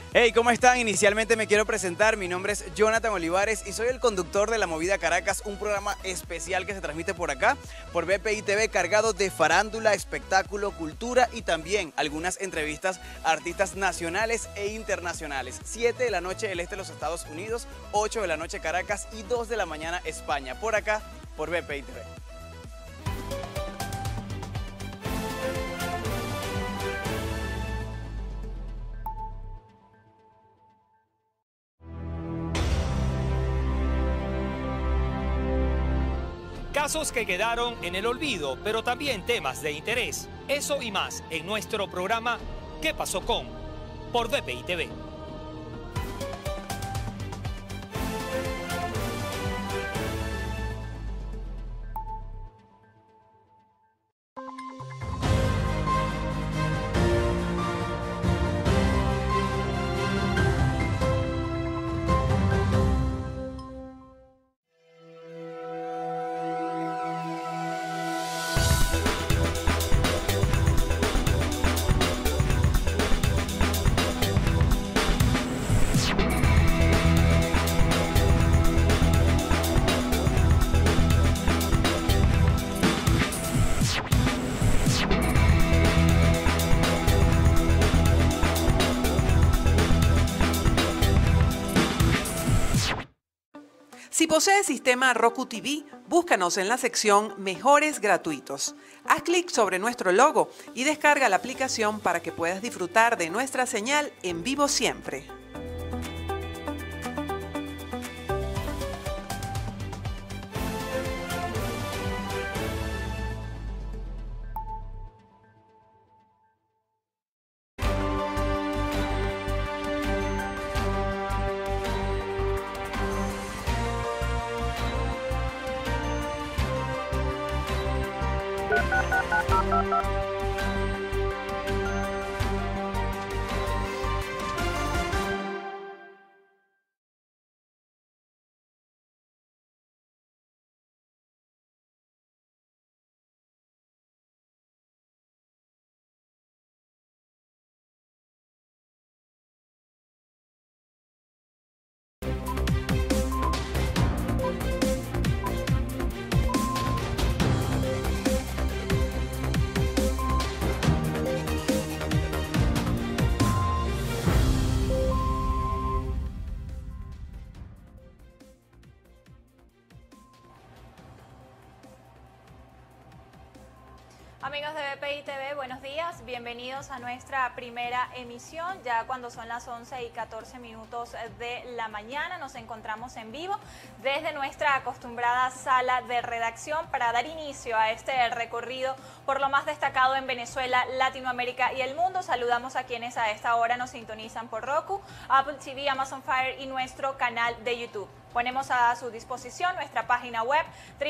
Hey, ¿cómo están? Inicialmente me quiero presentar, mi nombre es Jonathan Olivares y soy el conductor de La Movida Caracas, un programa especial que se transmite por acá, por BPI TV, cargado de farándula, espectáculo, cultura y también algunas entrevistas a artistas nacionales e internacionales. 7 de la noche el este de los Estados Unidos, 8 de la noche Caracas y 2 de la mañana España, por acá, por BPI TV. Casos que quedaron en el olvido, pero también temas de interés. Eso y más en nuestro programa ¿Qué pasó con? Por BPI TV. Si posees sistema Roku TV, búscanos en la sección Mejores gratuitos. Haz clic sobre nuestro logo y descarga la aplicación para que puedas disfrutar de nuestra señal en vivo siempre. Amigos de BPI TV, buenos días, bienvenidos a nuestra primera emisión. Ya cuando son las 11:14 de la mañana nos encontramos en vivo desde nuestra acostumbrada sala de redacción para dar inicio a este recorrido por lo más destacado en Venezuela, Latinoamérica y el mundo. Saludamos a quienes a esta hora nos sintonizan por Roku, Apple TV, Amazon Fire y nuestro canal de YouTube. Ponemos a su disposición nuestra página web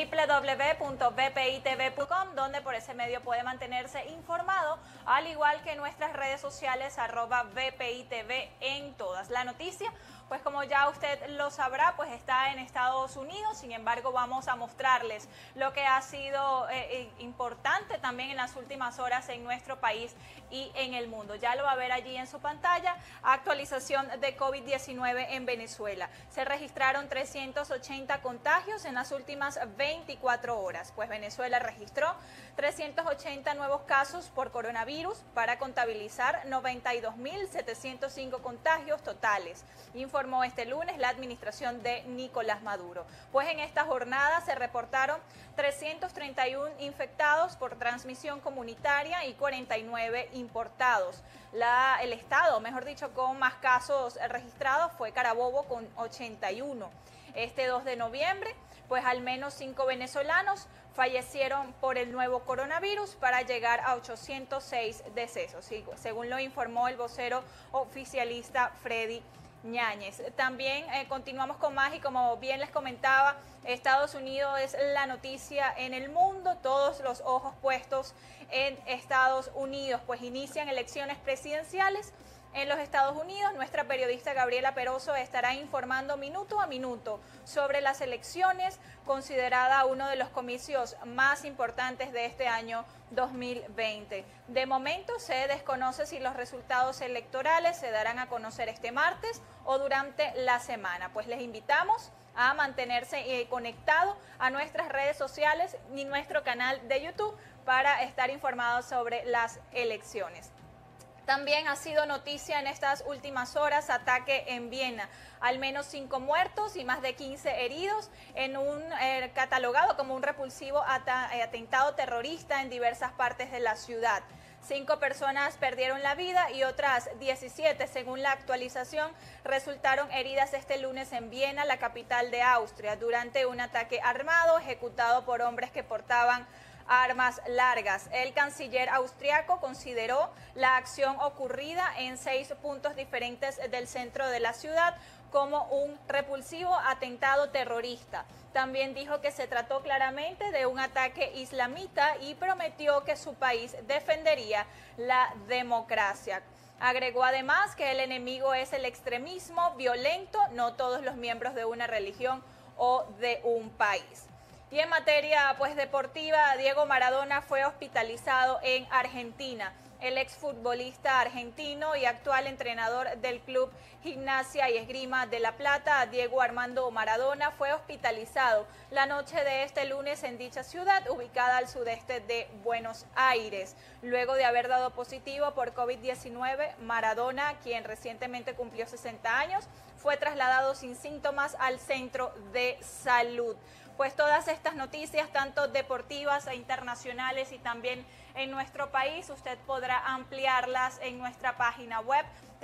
www.bpitv.com, donde por ese medio puede mantenerse informado, al igual que nuestras redes sociales @BPITV en todas. La noticia, pues como ya usted lo sabrá, pues está en Estados Unidos. Sin embargo, vamos a mostrarles lo que ha sido importante también en las últimas horas en nuestro país y en el mundo. Ya lo va a ver allí en su pantalla. Actualización de COVID-19 en Venezuela. Se registraron 380 contagios en las últimas 24 horas. Pues Venezuela registró 380 nuevos casos por coronavirus para contabilizar 92.705 contagios totales, informó este lunes la administración de Nicolás Maduro. Pues en esta jornada se reportaron 331 infectados por transmisión comunitaria y 49 importados. El estado, mejor dicho, con más casos registrados fue Carabobo con 81. Este 2 de noviembre, pues al menos 5 venezolanos fallecieron por el nuevo coronavirus para llegar a 806 decesos, según lo informó el vocero oficialista Freddy Ñáñez. También continuamos con más y como bien les comentaba, Estados Unidos es la noticia en el mundo, todos los ojos puestos en Estados Unidos, pues inician elecciones presidenciales En los Estados Unidos, nuestra periodista Gabriela Peroso estará informando minuto a minuto sobre las elecciones, considerada uno de los comicios más importantes de este año 2020. De momento se desconoce si los resultados electorales se darán a conocer este martes o durante la semana. Pues les invitamos a mantenerse conectados a nuestras redes sociales y nuestro canal de YouTube para estar informados sobre las elecciones. También ha sido noticia en estas últimas horas ataque en Viena. Al menos 5 muertos y más de 15 heridos en un catalogado como un repulsivo atentado terrorista en diversas partes de la ciudad. 5 personas perdieron la vida y otras 17, según la actualización, resultaron heridas este lunes en Viena, la capital de Austria, durante un ataque armado ejecutado por hombres que portaban armas largas. El canciller austriaco consideró la acción ocurrida en 6 puntos diferentes del centro de la ciudad como un repulsivo atentado terrorista. También dijo que se trató claramente de un ataque islamita y prometió que su país defendería la democracia. Agregó además que el enemigo es el extremismo violento, no todos los miembros de una religión o de un país. Y en materia deportiva, Diego Maradona fue hospitalizado en Argentina. El exfutbolista argentino y actual entrenador del club Gimnasia y Esgrima de La Plata, Diego Armando Maradona, fue hospitalizado la noche de este lunes en dicha ciudad, ubicada al sudeste de Buenos Aires. Luego de haber dado positivo por COVID-19, Maradona, quien recientemente cumplió 60 años, fue trasladado sin síntomas al centro de salud. Pues todas estas noticias, tanto deportivas e internacionales y también en nuestro país, usted podrá ampliarlas en nuestra página web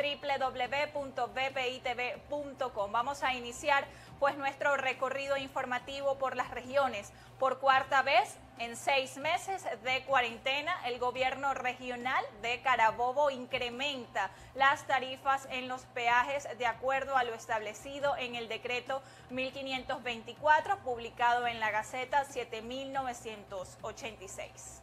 www.bpitv.com. Vamos a iniciar nuestro recorrido informativo por las regiones. Por cuarta vez en 6 meses de cuarentena, el gobierno regional de Carabobo incrementa las tarifas en los peajes de acuerdo a lo establecido en el decreto 1524, publicado en la Gaceta 7986.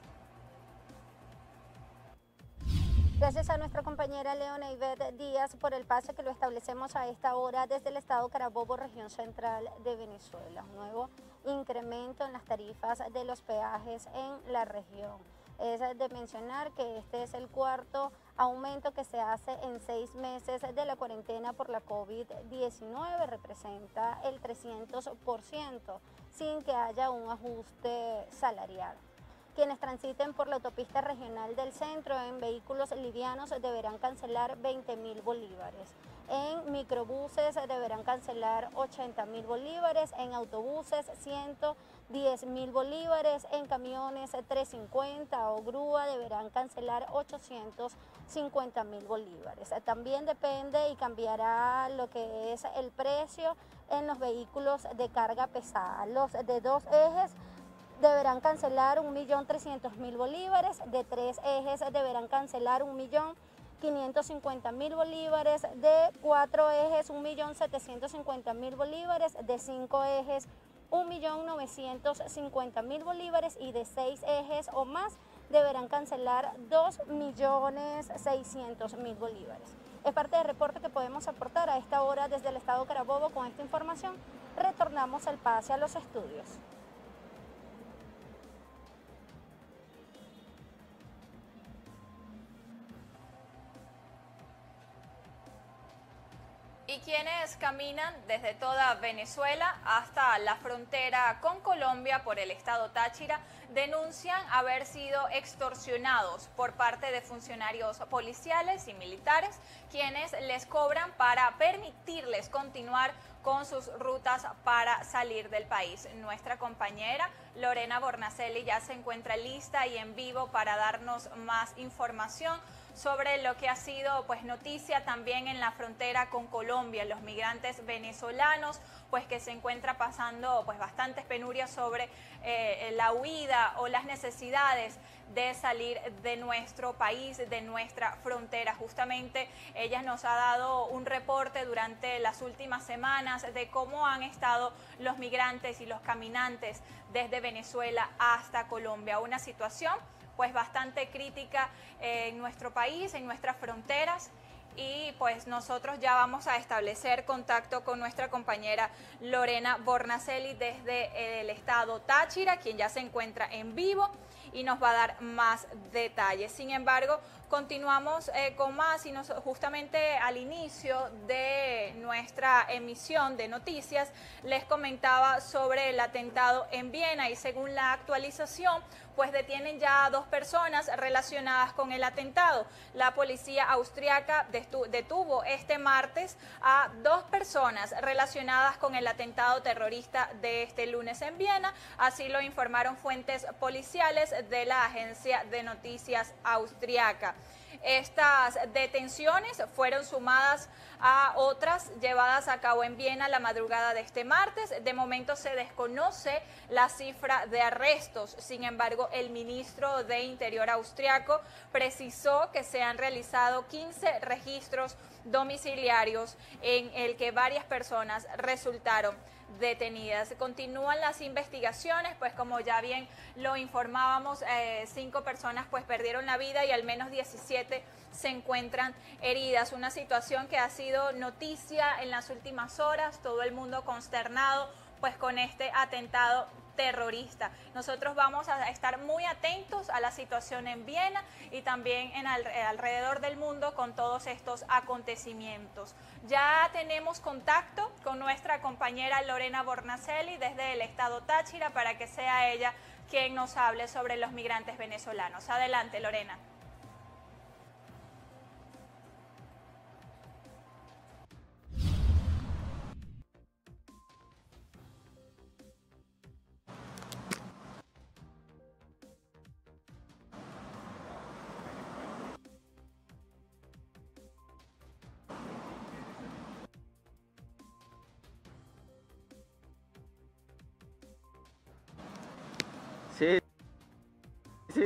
Gracias a nuestra compañera Leona Ivette Díaz por el pase que lo establecemos a esta hora desde el estado Carabobo, región central de Venezuela. Un nuevo incremento en las tarifas de los peajes en la región. Es de mencionar que este es el cuarto aumento que se hace en 6 meses de la cuarentena por la COVID-19, representa el 300%, sin que haya un ajuste salarial. Quienes transiten por la autopista regional del centro en vehículos livianos deberán cancelar 20.000 bolívares. En microbuses deberán cancelar 80.000 bolívares, en autobuses 110.000 bolívares, en camiones 350 o grúa deberán cancelar 850.000 bolívares. También depende y cambiará lo que es el precio en los vehículos de carga pesada. Los de 2 ejes deberán cancelar 1.300.000 bolívares, de 3 ejes deberán cancelar 1.550.000 bolívares, de 4 ejes 1.750.000 bolívares, de 5 ejes 1.950.000 bolívares y de 6 ejes o más deberán cancelar 2.600.000 bolívares. Es parte del reporte que podemos aportar a esta hora desde el estado Carabobo. Con esta información retornamos el pase a los estudios. Y quienes caminan desde toda Venezuela hasta la frontera con Colombia por el estado Táchira denuncian haber sido extorsionados por parte de funcionarios policiales y militares, quienes les cobran para permitirles continuar con sus rutas para salir del país. Nuestra compañera Lorena Bornacelli ya se encuentra lista y en vivo para darnos más información sobre lo que ha sido noticia también en la frontera con Colombia, los migrantes venezolanos que se encuentra pasando bastantes penurias sobre la huida o las necesidades de salir de nuestro país, de nuestra frontera. Justamente ella nos ha dado un reporte durante las últimas semanas de cómo han estado los migrantes y los caminantes desde Venezuela hasta Colombia. Una situación bastante crítica en nuestro país, en nuestras fronteras, y pues nosotros ya vamos a establecer contacto con nuestra compañera Lorena Bornacelli desde el estado Táchira, quien ya se encuentra en vivo y nos va a dar más detalles. Sin embargo, continuamos con más y justamente al inicio de nuestra emisión de noticias les comentaba sobre el atentado en Viena y según la actualización, pues detienen ya a 2 personas relacionadas con el atentado. La policía austriaca detuvo este martes a 2 personas relacionadas con el atentado terrorista de este lunes en Viena, así lo informaron fuentes policiales de la agencia de noticias austriaca. Estas detenciones fueron sumadas a otras llevadas a cabo en Viena la madrugada de este martes. De momento se desconoce la cifra de arrestos. Sin embargo, el ministro de Interior austriaco precisó que se han realizado 15 registros domiciliarios en el que varias personas resultaron detenidas. Continúan las investigaciones, pues como ya bien lo informábamos, 5 personas pues perdieron la vida y al menos 17 se encuentran heridas. Una situación que ha sido noticia en las últimas horas, todo el mundo consternado pues con este atentado terrorista. Nosotros vamos a estar muy atentos a la situación en Viena y también alrededor del mundo con todos estos acontecimientos. Ya tenemos contacto con nuestra compañera Lorena Bornacelli desde el estado Táchira para que sea ella quien nos hable sobre los migrantes venezolanos. Adelante, Lorena. Sí, sí.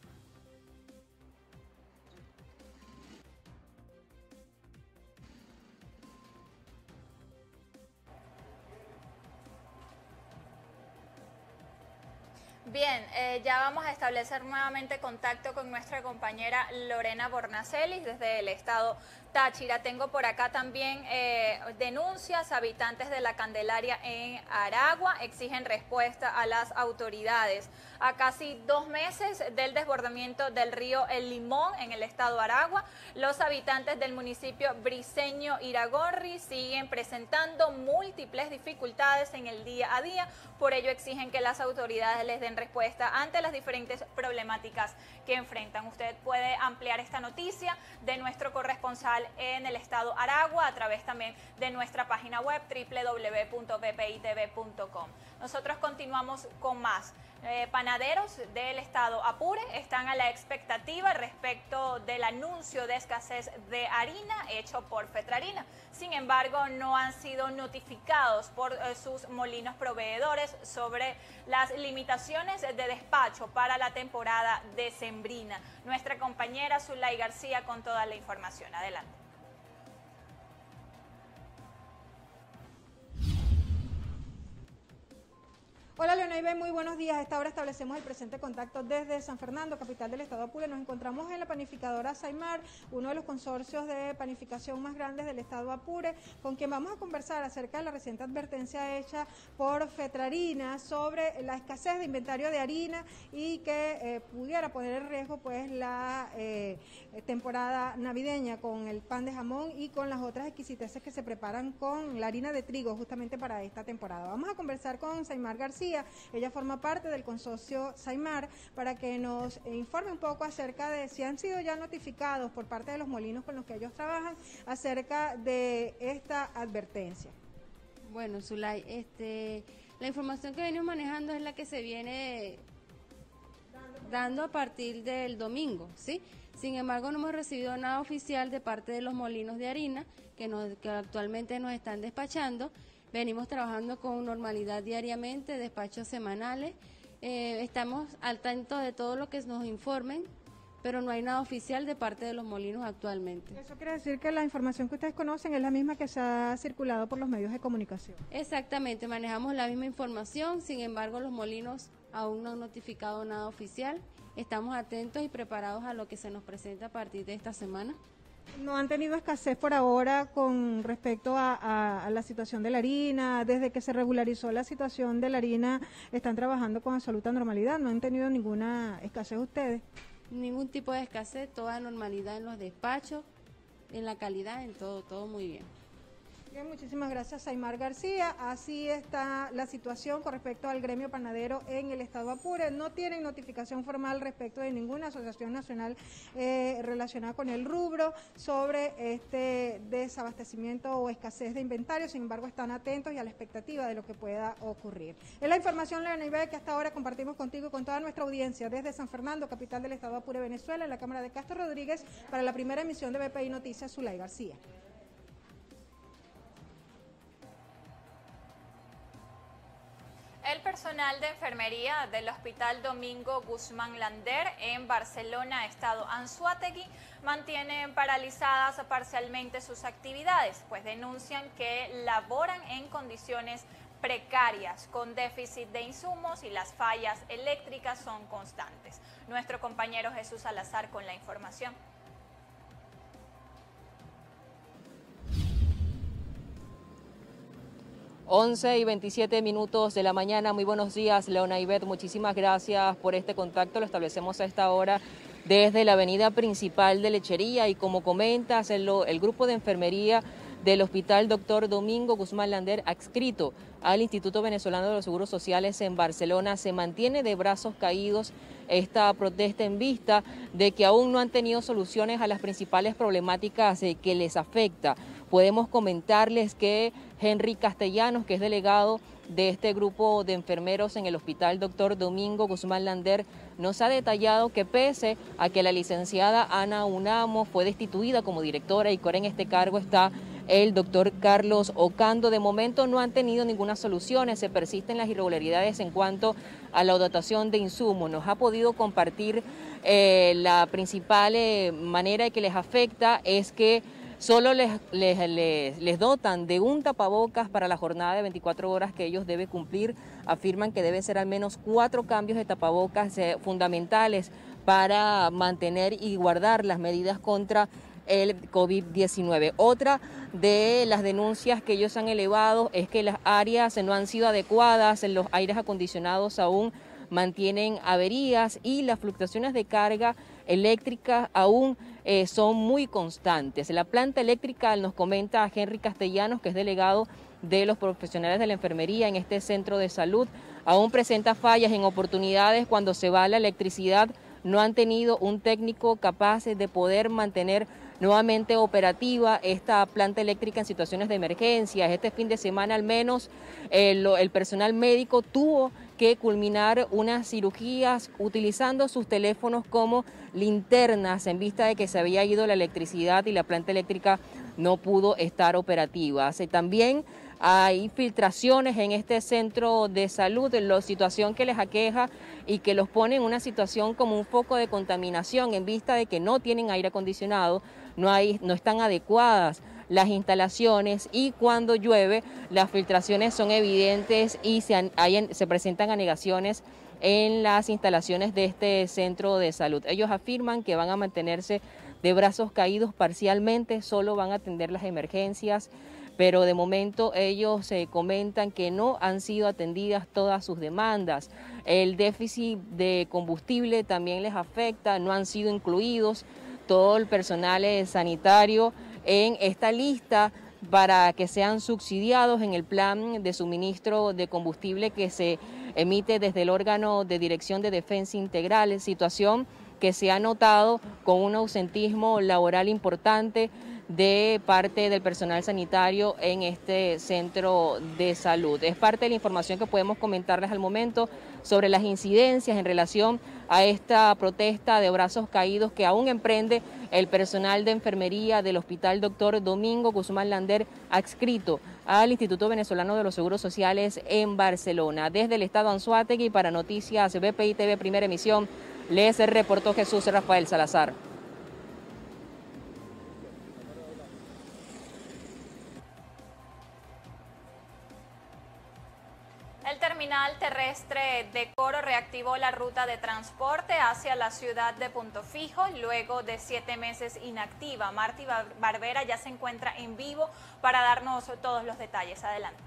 Bien, ya vamos a establecer nuevamente contacto con nuestra compañera Lorena Bornacelli desde el estado Táchira. Tengo por acá también denuncias. Habitantes de la Candelaria en Aragua exigen respuesta a las autoridades. A casi 2 meses del desbordamiento del río El Limón en el estado Aragua, los habitantes del municipio briceño Iragorri siguen presentando múltiples dificultades en el día a día. Por ello exigen que las autoridades les den respuesta ante las diferentes problemáticas que enfrentan. Usted puede ampliar esta noticia de nuestro corresponsal en el estado Aragua a través también de nuestra página web www.bpitv.com. Nosotros continuamos con más. Panaderos del estado Apure están a la expectativa respecto del anuncio de escasez de harina hecho por Fetrarina. Sin embargo, no han sido notificados por sus molinos proveedores sobre las limitaciones de despacho para la temporada decembrina. Nuestra compañera Zulay García con toda la información. Adelante. Hola Leonaibe, muy buenos días. A esta hora establecemos el presente contacto desde San Fernando, capital del estado Apure. Nos encontramos en la panificadora Saimar, uno de los consorcios de panificación más grandes del estado Apure, con quien vamos a conversar acerca de la reciente advertencia hecha por Fetrarina sobre la escasez de inventario de harina y que pudiera poner en riesgo pues la temporada navideña con el pan de jamón y con las otras exquisiteces que se preparan con la harina de trigo justamente para esta temporada. Vamos a conversar con Saimar García. Ella forma parte del consorcio Saimar para que nos informe un poco acerca de si han sido ya notificados por parte de los molinos con los que ellos trabajan acerca de esta advertencia. Bueno, Zulay, la información que venimos manejando es la que se viene dando a partir del domingo, ¿sí? Sin embargo, no hemos recibido nada oficial de parte de los molinos de harina que actualmente nos están despachando. Venimos trabajando con normalidad diariamente, despachos semanales. Estamos al tanto de todo lo que nos informen, pero no hay nada oficial de parte de los molinos actualmente. Eso quiere decir que la información que ustedes conocen es la misma que se ha circulado por los medios de comunicación. Exactamente, manejamos la misma información, sin embargo los molinos aún no han notificado nada oficial. Estamos atentos y preparados a lo que se nos presenta a partir de esta semana. ¿No han tenido escasez por ahora con respecto a la situación de la harina? Desde que se regularizó la situación de la harina, ¿están trabajando con absoluta normalidad? ¿No han tenido ninguna escasez ustedes? Ningún tipo de escasez, toda normalidad en los despachos, en la calidad, en todo, todo muy bien. Bien, muchísimas gracias, Saimar García. Así está la situación con respecto al gremio panadero en el estado Apure. No tienen notificación formal respecto de ninguna asociación nacional relacionada con el rubro sobre este desabastecimiento o escasez de inventario. Sin embargo, están atentos y a la expectativa de lo que pueda ocurrir. Es la información, Leona Ibe, que hasta ahora compartimos contigo y con toda nuestra audiencia desde San Fernando, capital del estado Apure, Venezuela, en la Cámara de Castro Rodríguez, para la primera emisión de BPI Noticias, Zulay García. El personal de enfermería del Hospital Domingo Guzmán Lander en Barcelona, estado Anzoátegui, mantienen paralizadas parcialmente sus actividades, pues denuncian que laboran en condiciones precarias, con déficit de insumos y las fallas eléctricas son constantes. Nuestro compañero Jesús Salazar con la información. 11:27 de la mañana. Muy buenos días, Leona Ivette. Muchísimas gracias por este contacto. Lo establecemos a esta hora desde la avenida principal de Lechería y como comentas, el grupo de enfermería del Hospital Dr. Domingo Guzmán Lander, adscrito al Instituto Venezolano de los Seguros Sociales en Barcelona, se mantiene de brazos caídos esta protesta en vista de que aún no han tenido soluciones a las principales problemáticas que les afecta. Podemos comentarles que Henry Castellanos, que es delegado de este grupo de enfermeros en el Hospital Dr. Domingo Guzmán Lander, nos ha detallado que pese a que la licenciada Ana Unamo fue destituida como directora y que ahora en este cargo está el doctor Carlos Ocando, de momento no han tenido ninguna solución, se persisten las irregularidades en cuanto a la dotación de insumos. Nos ha podido compartir la principal manera que les afecta es que solo les dotan de un tapabocas para la jornada de 24 horas que ellos deben cumplir. Afirman que deben ser al menos 4 cambios de tapabocas fundamentales para mantener y guardar las medidas contra el COVID-19. Otra de las denuncias que ellos han elevado es que las áreas no han sido adecuadas, los aires acondicionados aún mantienen averías y las fluctuaciones de carga eléctrica aún son muy constantes. La planta eléctrica, nos comenta Henry Castellanos, que es delegado de los profesionales de la enfermería en este centro de salud, aún presenta fallas en oportunidades cuando se va la electricidad. No han tenido un técnico capaz de poder mantener nuevamente operativa esta planta eléctrica en situaciones de emergencia. Este fin de semana al menos el personal médico tuvo que culminar unas cirugías utilizando sus teléfonos como linternas en vista de que se había ido la electricidad y la planta eléctrica no pudo estar operativa. También hay filtraciones en este centro de salud, la situación que les aqueja y que los pone en una situación como un foco de contaminación en vista de que no tienen aire acondicionado, no están adecuadas las instalaciones y cuando llueve las filtraciones son evidentes y se presentan anegaciones en las instalaciones de este centro de salud. Ellos afirman que van a mantenerse de brazos caídos parcialmente, solo van a atender las emergencias, pero de momento ellos comentan que no han sido atendidas todas sus demandas. El déficit de combustible también les afecta, no han sido incluidos todo el personal sanitario en esta lista para que sean subsidiados en el plan de suministro de combustible que se emite desde el órgano de Dirección de Defensa Integral, situación que se ha notado con un ausentismo laboral importante de parte del personal sanitario en este centro de salud. Es parte de la información que podemos comentarles al momento sobre las incidencias en relación a esta protesta de brazos caídos que aún emprende el personal de enfermería del Hospital Dr. Domingo Guzmán Lander, adscrito al Instituto Venezolano de los Seguros Sociales en Barcelona. Desde el estado Anzoátegui, para Noticias BPI TV Primera Emisión, les reportó Jesús Rafael Salazar. El terminal terrestre de Coro reactivó la ruta de transporte hacia la ciudad de Punto Fijo luego de 7 meses inactiva. Marty Barbera ya se encuentra en vivo para darnos todos los detalles. Adelante.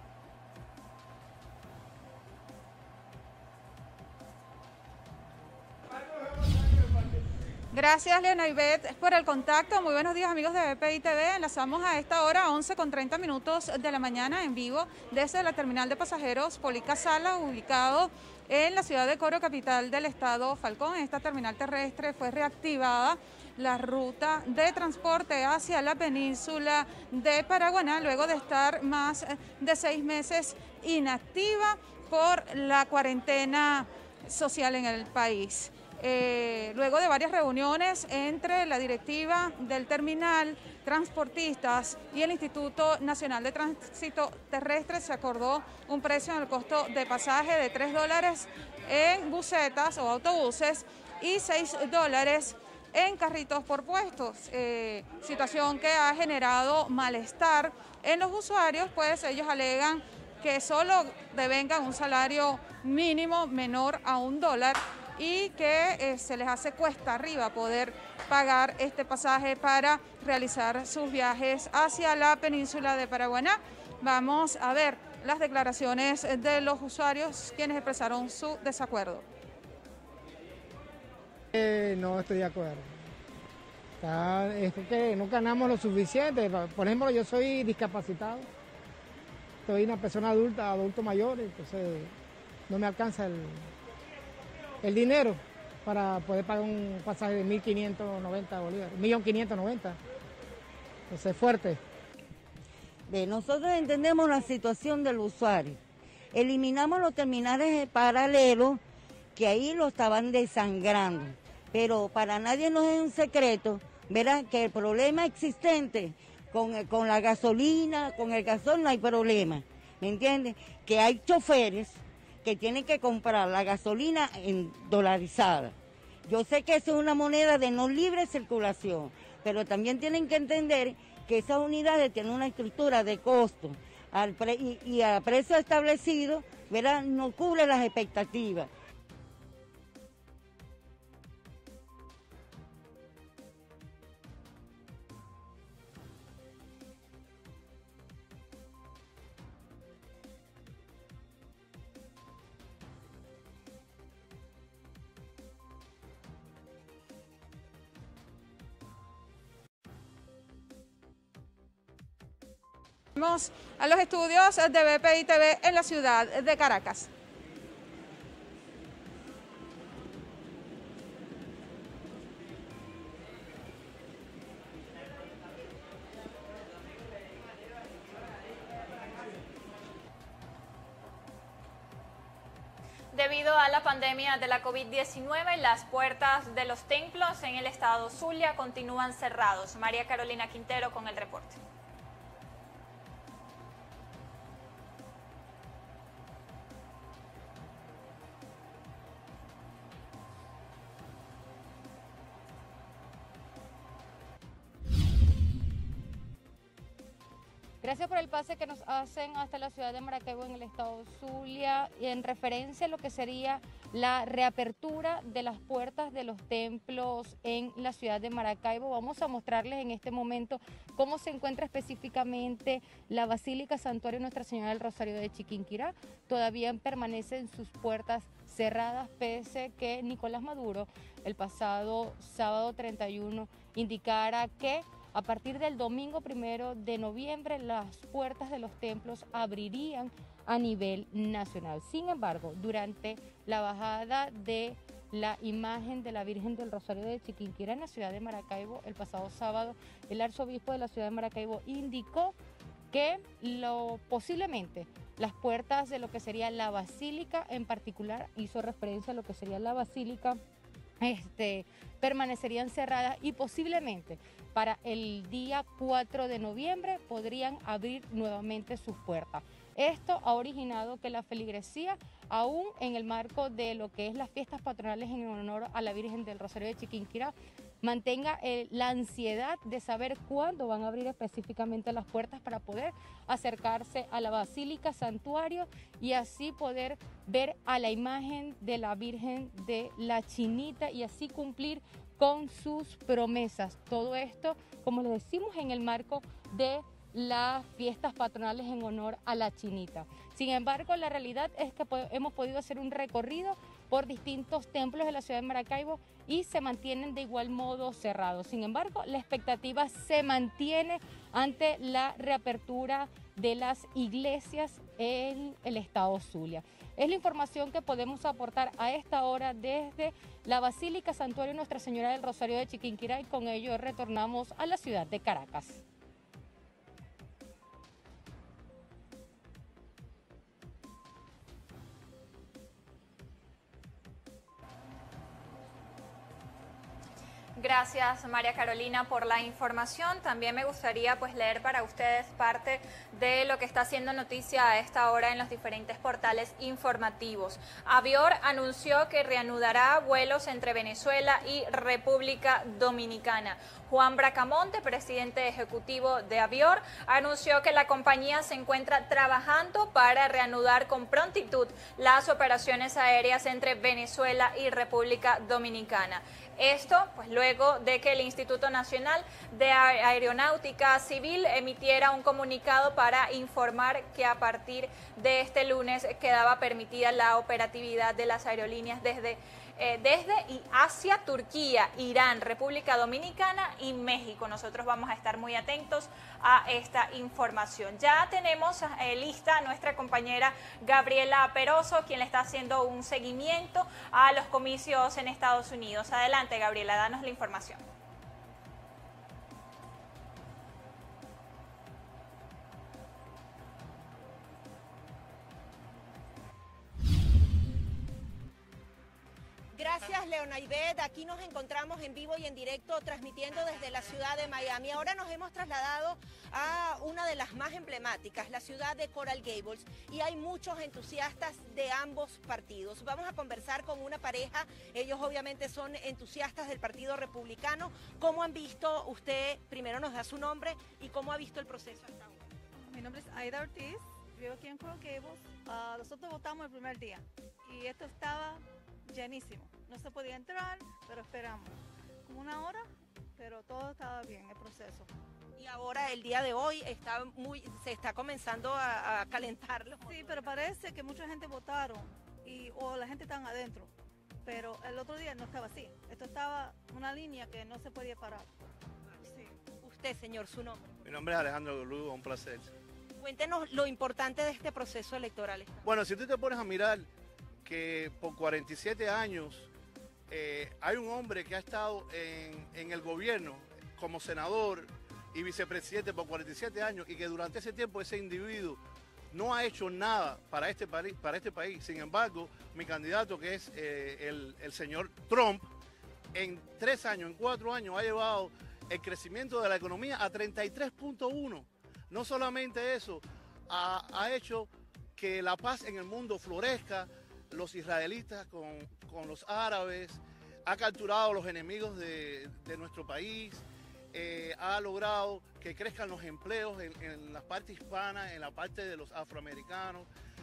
Gracias, Leona Ivette, por el contacto. Muy buenos días, amigos de BPI TV. Enlazamos a esta hora, 11:30 de la mañana, en vivo desde la terminal de pasajeros Polica Sala, ubicado en la ciudad de Coro, capital del estado Falcón. En esta terminal terrestre fue reactivada la ruta de transporte hacia la península de Paraguaná, luego de estar más de 6 meses inactiva por la cuarentena social en el país. Luego de varias reuniones entre la directiva del terminal, transportistas y el Instituto Nacional de Tránsito Terrestre, se acordó un precio en el costo de pasaje de $3 en busetas o autobuses y $6 en carritos por puestos, situación que ha generado malestar en los usuarios, pues ellos alegan que solo devengan un salario mínimo menor a $1 y que se les hace cuesta arriba poder pagar este pasaje para realizar sus viajes hacia la península de Paraguaná. Vamos a ver las declaraciones de los usuarios, quienes expresaron su desacuerdo. No estoy de acuerdo. Es que no ganamos lo suficiente. Por ejemplo, yo soy discapacitado. Soy una persona adulto mayor, entonces no me alcanza el dinero para poder pagar un pasaje de 1.590 bolívares, 1.590.000. Entonces es fuerte. Nosotros entendemos la situación del usuario. Eliminamos los terminales paralelos que ahí lo estaban desangrando. Pero para nadie no es un secreto, verán que el problema existente con la gasolina, con el gasol no hay problema, ¿me entiendes? Que hay choferes que tienen que comprar la gasolina en dolarizada. Yo sé que eso es una moneda de no libre circulación, pero también tienen que entender que esas unidades tienen una estructura de costo y a precio establecido, ¿verdad? No cubre las expectativas. Vamos a los estudios de BPI TV en la ciudad de Caracas. Debido a la pandemia de la COVID-19, las puertas de los templos en el estado Zulia continúan cerrados. María Carolina Quintero con el reporte. Gracias por el pase que nos hacen hasta la ciudad de Maracaibo en el estado Zulia, y en referencia a lo que sería la reapertura de las puertas de los templos en la ciudad de Maracaibo. Vamos a mostrarles en este momento cómo se encuentra específicamente la Basílica Santuario Nuestra Señora del Rosario de Chiquinquirá. Todavía permanecen sus puertas cerradas, pese que Nicolás Maduro el pasado sábado 31 indicara que a partir del domingo 1 de noviembre las puertas de los templos abrirían a nivel nacional. Sin embargo, durante la bajada de la imagen de la Virgen del Rosario de Chiquinquirá en la ciudad de Maracaibo el pasado sábado, el arzobispo de la ciudad de Maracaibo indicó que posiblemente las puertas de lo que sería la basílica, en particular hizo referencia a lo que sería la basílica, permanecerían cerradas y posiblemente para el día 4 de noviembre podrían abrir nuevamente sus puertas. Esto ha originado que la feligresía aún en el marco de lo que es las fiestas patronales en honor a la Virgen del Rosario de Chiquinquirá, mantenga la ansiedad de saber cuándo van a abrir específicamente las puertas para poder acercarse a la Basílica Santuario y así poder ver a la imagen de la Virgen de la Chinita y así cumplir con sus promesas. Todo esto, como les decimos, en el marco de las fiestas patronales en honor a la Chinita. Sin embargo, la realidad es que hemos podido hacer un recorrido por distintos templos de la ciudad de Maracaibo y se mantienen de igual modo cerrados. Sin embargo, la expectativa se mantiene ante la reapertura de las iglesias en el estado Zulia. Es la información que podemos aportar a esta hora desde la Basílica Santuario Nuestra Señora del Rosario de Chiquinquirá y con ello retornamos a la ciudad de Caracas. Gracias, María Carolina, por la información. También me gustaría pues leer para ustedes parte de lo que está haciendo noticia a esta hora en los diferentes portales informativos. Avior anunció que reanudará vuelos entre Venezuela y República Dominicana. Juan Bracamonte, presidente ejecutivo de Avior, anunció que la compañía se encuentra trabajando para reanudar con prontitud las operaciones aéreas entre Venezuela y República Dominicana. Esto, pues luego de que el Instituto Nacional de Aeronáutica Civil emitiera un comunicado para informar que a partir de este lunes quedaba permitida la operatividad de las aerolíneas desde y hacia Turquía, Irán, República Dominicana y México. Nosotros vamos a estar muy atentos a esta información. Ya tenemos lista a nuestra compañera Gabriela Peroso, quien le está haciendo un seguimiento a los comicios en Estados Unidos. Adelante, Gabriela, danos la información. Gracias, Leonaibet. Aquí nos encontramos en vivo y en directo transmitiendo desde la ciudad de Miami. Ahora nos hemos trasladado a una de las más emblemáticas, la ciudad de Coral Gables, y hay muchos entusiastas de ambos partidos. Vamos a conversar con una pareja, ellos obviamente son entusiastas del Partido Republicano. ¿Cómo han visto usted, primero nos da su nombre, y cómo ha visto el proceso hasta ahora? Mi nombre es Aida Ortiz, vivo aquí en Coral Gables. Nosotros votamos el primer día y esto estaba llenísimo. No se podía entrar, pero esperamos como una hora, pero todo estaba bien, el proceso. Y ahora, el día de hoy, se está comenzando a calentarlo. Sí, pero parece que mucha gente votaron o la gente estaba adentro, pero el otro día no estaba así. Esto estaba una línea que no se podía parar. Sí. Usted, señor, su nombre. Mi nombre es Alejandro Lugo, un placer. Cuéntenos lo importante de este proceso electoral. Bueno, si tú te pones a mirar que por 47 años hay un hombre que ha estado en el gobierno como senador y vicepresidente por 47 años y que durante ese tiempo ese individuo no ha hecho nada para este país. Sin embargo, mi candidato, que es el señor Trump, en 3 años, en 4 años, ha llevado el crecimiento de la economía a 33.1. No solamente eso, ha hecho que la paz en el mundo florezca, los israelitas con los árabes, ha capturado a los enemigos de nuestro país, ha logrado que crezcan los empleos en la parte hispana, en la parte de los afroamericanos,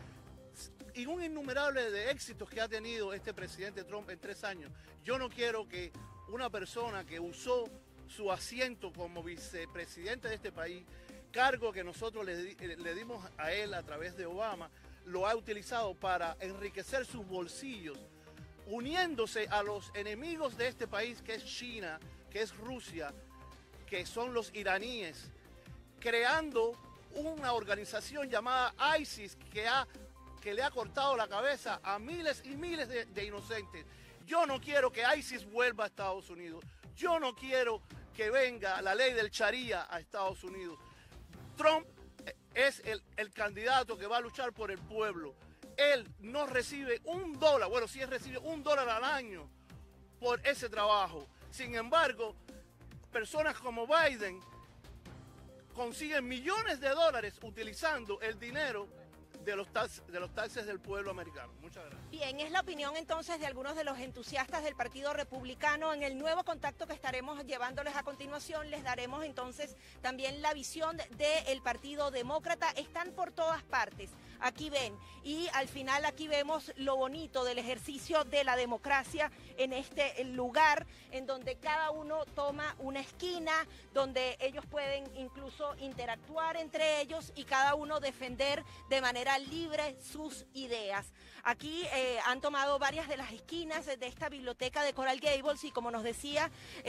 y un innumerable de éxitos que ha tenido este presidente Trump en 3 años. Yo no quiero que una persona que usó su asiento como vicepresidente de este país, cargo que nosotros le dimos a él a través de Obama, lo ha utilizado para enriquecer sus bolsillos, uniéndose a los enemigos de este país, que es China, que es Rusia, que son los iraníes, creando una organización llamada ISIS que le ha cortado la cabeza a miles y miles de inocentes. Yo no quiero que ISIS vuelva a Estados Unidos. Yo no quiero que venga la ley del Sharia a Estados Unidos. Trump es el candidato que va a luchar por el pueblo. Él no recibe $1, bueno, sí recibe $1 al año por ese trabajo. Sin embargo, personas como Biden consiguen millones de dólares utilizando el dinero de los taxes del pueblo americano. Muchas gracias. Bien, es la opinión entonces de algunos de los entusiastas del Partido Republicano. En el nuevo contacto que estaremos llevándoles a continuación, les daremos entonces también la visión del Partido Demócrata. Están por todas partes, aquí ven, y al final aquí vemos lo bonito del ejercicio de la democracia en este lugar, en donde cada uno toma una esquina, donde ellos pueden incluso interactuar entre ellos y cada uno defender de manera libre sus ideas. Aquí han tomado varias de las esquinas de esta biblioteca de Coral Gables y como nos decía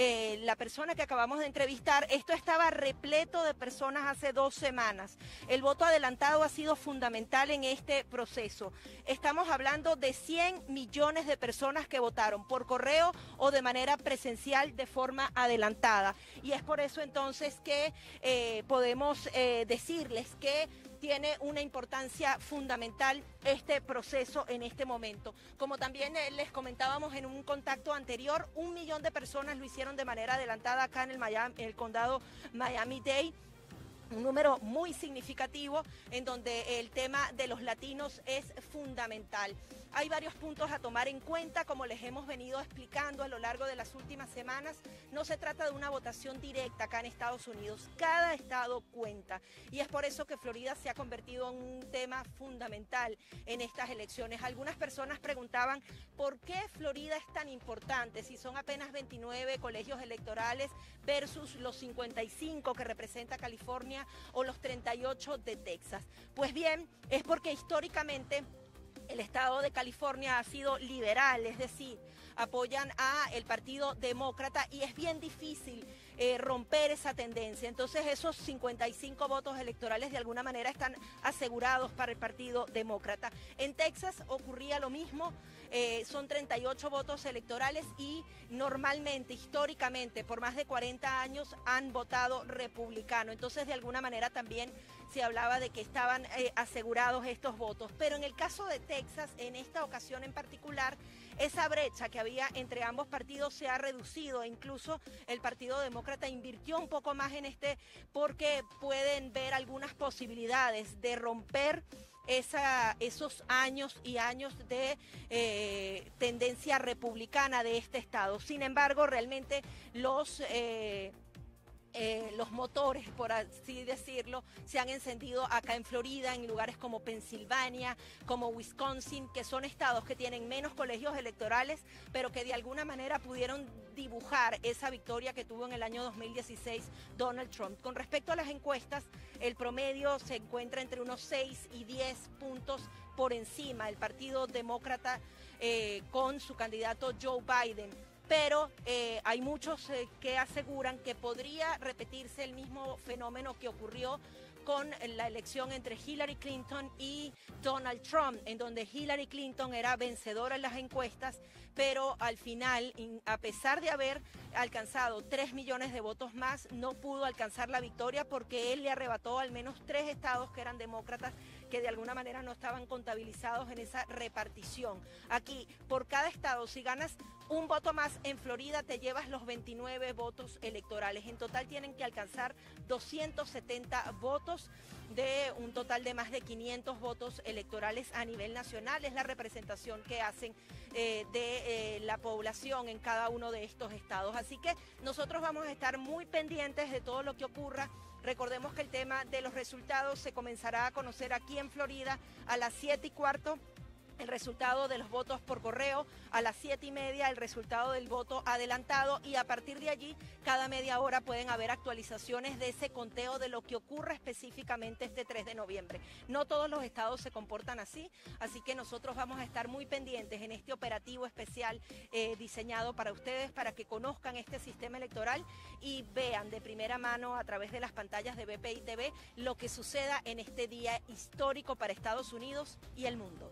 la persona que acabamos de entrevistar, esto estaba repleto de personas hace 2 semanas. El voto adelantado ha sido fundamental en este proceso. Estamos hablando de 100 millones de personas que votaron por correo o de manera presencial de forma adelantada. Y es por eso entonces que podemos decirles que tiene una importancia fundamental este proceso en este momento. Como también les comentábamos en un contacto anterior, 1 millón de personas lo hicieron de manera adelantada acá en el condado Miami-Dade. Un número muy significativo en donde el tema de los latinos es fundamental. Hay varios puntos a tomar en cuenta, como les hemos venido explicando a lo largo de las últimas semanas. No se trata de una votación directa acá en Estados Unidos. Cada estado cuenta. Y es por eso que Florida se ha convertido en un tema fundamental en estas elecciones. Algunas personas preguntaban por qué Florida es tan importante si son apenas 29 colegios electorales versus los 55 que representa California o los 38 de Texas. Pues bien, es porque históricamente el estado de California ha sido liberal, es decir, apoyan a el Partido Demócrata y es bien difícil romper esa tendencia. Entonces esos 55 votos electorales de alguna manera están asegurados para el Partido Demócrata. En Texas ocurría lo mismo. Son 38 votos electorales y normalmente, históricamente, por más de 40 años han votado republicano. Entonces, de alguna manera también se hablaba de que estaban asegurados estos votos. Pero en el caso de Texas, en esta ocasión en particular, esa brecha que había entre ambos partidos se ha reducido e incluso el Partido Demócrata invirtió un poco más en este porque pueden ver algunas posibilidades de romper esos años y años de tendencia republicana de este estado. Sin embargo, realmente los motores, por así decirlo, se han encendido acá en Florida, en lugares como Pensilvania, como Wisconsin, que son estados que tienen menos colegios electorales, pero que de alguna manera pudieron dibujar esa victoria que tuvo en el año 2016 Donald Trump. Con respecto a las encuestas, el promedio se encuentra entre unos 6 y 10 puntos por encima del Partido Demócrata con su candidato Joe Biden. Pero hay muchos que aseguran que podría repetirse el mismo fenómeno que ocurrió con la elección entre Hillary Clinton y Donald Trump, en donde Hillary Clinton era vencedora en las encuestas, pero al final, a pesar de haber alcanzado 3 millones de votos más, no pudo alcanzar la victoria porque él le arrebató al menos 3 estados que eran demócratas, que de alguna manera no estaban contabilizados en esa repartición. Aquí, por cada estado, si ganas un voto más en Florida, te llevas los 29 votos electorales. En total tienen que alcanzar 270 votos de un total de más de 500 votos electorales a nivel nacional. Es la representación que hacen de la población en cada uno de estos estados. Así que nosotros vamos a estar muy pendientes de todo lo que ocurra. Recordemos que el tema de los resultados se comenzará a conocer aquí en Florida a las 7:15. El resultado de los votos por correo, a las 7:30 el resultado del voto adelantado y a partir de allí cada media hora pueden haber actualizaciones de ese conteo de lo que ocurre específicamente este 3 de noviembre. No todos los estados se comportan así que nosotros vamos a estar muy pendientes en este operativo especial diseñado para ustedes, para que conozcan este sistema electoral y vean de primera mano a través de las pantallas de BPI TV lo que suceda en este día histórico para Estados Unidos y el mundo.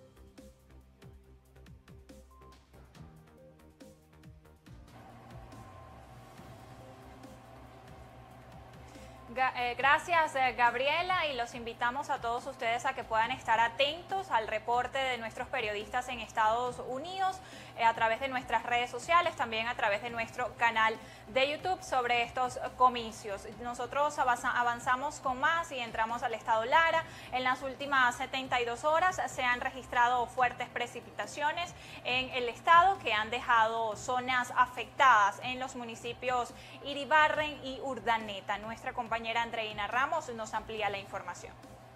Gracias, Gabriela, y los invitamos a todos ustedes a que puedan estar atentos al reporte de nuestros periodistas en Estados Unidos a través de nuestras redes sociales, también a través de nuestro canal de YouTube sobre estos comicios. Nosotros avanzamos con más y entramos al estado Lara. En las últimas 72 horas se han registrado fuertes precipitaciones en el estado que han dejado zonas afectadas en los municipios Iribarren y Urdaneta. Nuestra compañera Andreina Ramos nos amplía la información.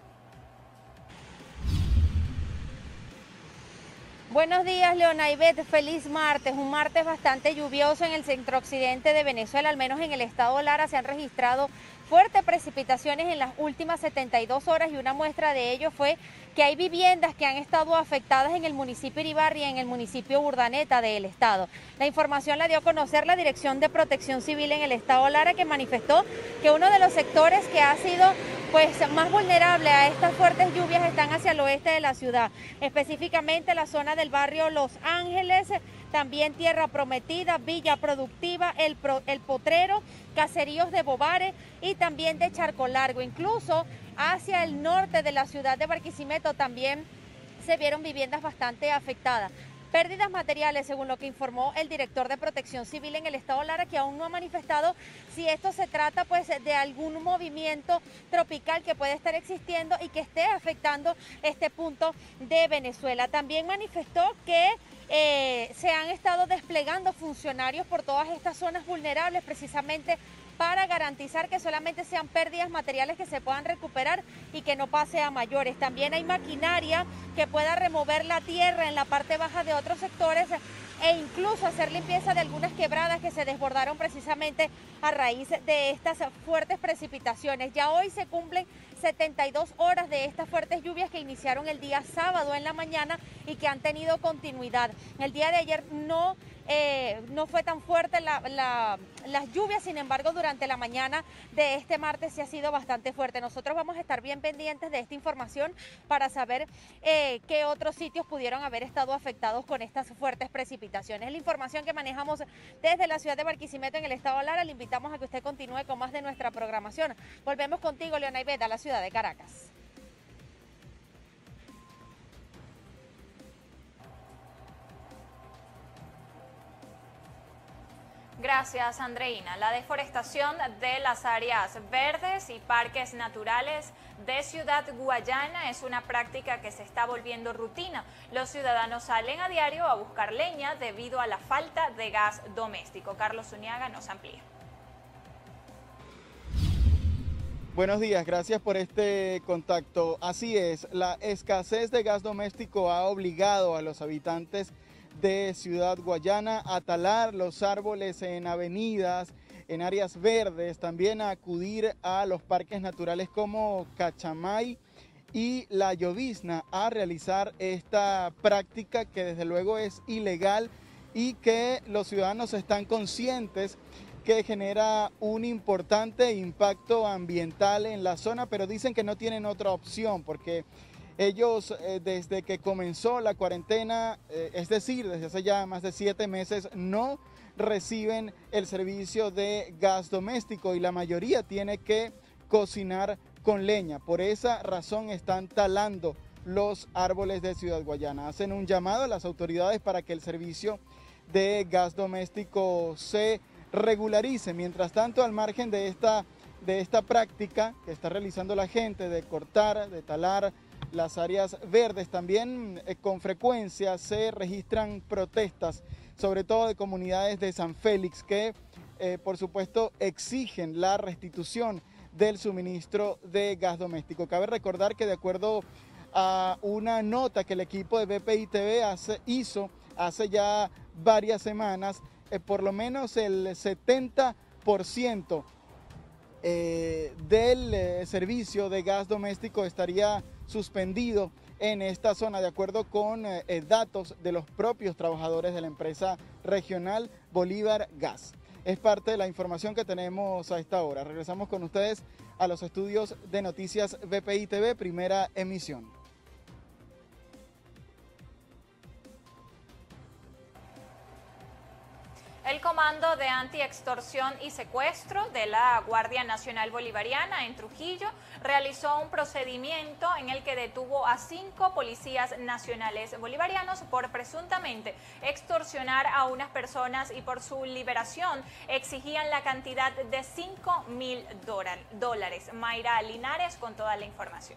Buenos días, Leona Ivette. Feliz martes. Un martes bastante lluvioso en el centro-occidente de Venezuela, al menos en el estado Lara se han registrado fuertes precipitaciones en las últimas 72 horas y una muestra de ello fue que hay viviendas que han estado afectadas en el municipio Iribarri y en el municipio Urdaneta del estado. La información la dio a conocer la Dirección de Protección Civil en el estado Lara, que manifestó que uno de los sectores que ha sido más vulnerable a estas fuertes lluvias están hacia el oeste de la ciudad, específicamente la zona del barrio Los Ángeles, también Tierra Prometida, Villa Productiva, El Potrero, Caseríos de Bobare y también de Charco Largo. Incluso hacia el norte de la ciudad de Barquisimeto también se vieron viviendas bastante afectadas. Pérdidas materiales, según lo que informó el director de Protección Civil en el estado Lara, que aún no ha manifestado si esto se trata de algún movimiento tropical que puede estar existiendo y que esté afectando este punto de Venezuela. También manifestó que se han estado desplegando funcionarios por todas estas zonas vulnerables precisamente para garantizar que solamente sean pérdidas materiales que se puedan recuperar y que no pase a mayores. También hay maquinaria que pueda remover la tierra en la parte baja de otros sectores e incluso hacer limpieza de algunas quebradas que se desbordaron precisamente a raíz de estas fuertes precipitaciones. Ya hoy se cumplen 72 horas de estas fuertes lluvias que iniciaron el día sábado en la mañana y que han tenido continuidad. El día de ayer no fue tan fuerte las lluvias, sin embargo durante la mañana de este martes sí ha sido bastante fuerte. Nosotros vamos a estar bien pendientes de esta información para saber qué otros sitios pudieron haber estado afectados con estas fuertes precipitaciones. Es la información que manejamos desde la ciudad de Barquisimeto en el estado Lara. Le invitamos a que usted continúe con más de nuestra programación. Volvemos contigo, Leona Ivette, a la ciudad de Caracas. Gracias, Andreina. La deforestación de las áreas verdes y parques naturales de Ciudad Guayana es una práctica que se está volviendo rutina. Los ciudadanos salen a diario a buscar leña debido a la falta de gas doméstico. Carlos Zuniaga nos amplía. Buenos días, gracias por este contacto. Así es, la escasez de gas doméstico ha obligado a los habitantes de Ciudad Guayana a talar los árboles en avenidas, en áreas verdes, también a acudir a los parques naturales como Cachamay y La Llovizna a realizar esta práctica que desde luego es ilegal y que los ciudadanos están conscientes que genera un importante impacto ambiental en la zona, pero dicen que no tienen otra opción porque ellos desde que comenzó la cuarentena, es decir, desde hace ya más de 7 meses, no reciben el servicio de gas doméstico y la mayoría tiene que cocinar con leña. Por esa razón están talando los árboles de Ciudad Guayana. Hacen un llamado a las autoridades para que el servicio de gas doméstico se regularice. Mientras tanto, al margen de esta práctica que está realizando la gente de cortar, de talar las áreas verdes, también con frecuencia se registran protestas, sobre todo de comunidades de San Félix, que por supuesto exigen la restitución del suministro de gas doméstico. Cabe recordar que de acuerdo a una nota que el equipo de BPI TV hizo hace ya varias semanas, por lo menos el 70% del servicio de gas doméstico estaría suspendido en esta zona, de acuerdo con datos de los propios trabajadores de la empresa regional Bolívar Gas. Es parte de la información que tenemos a esta hora. Regresamos con ustedes a los estudios de Noticias BPI TV, primera emisión. El Comando de Antiextorsión y Secuestro de la Guardia Nacional Bolivariana en Trujillo realizó un procedimiento en el que detuvo a 5 policías nacionales bolivarianos por presuntamente extorsionar a unas personas y por su liberación exigían la cantidad de $5.000. Mayra Linares con toda la información.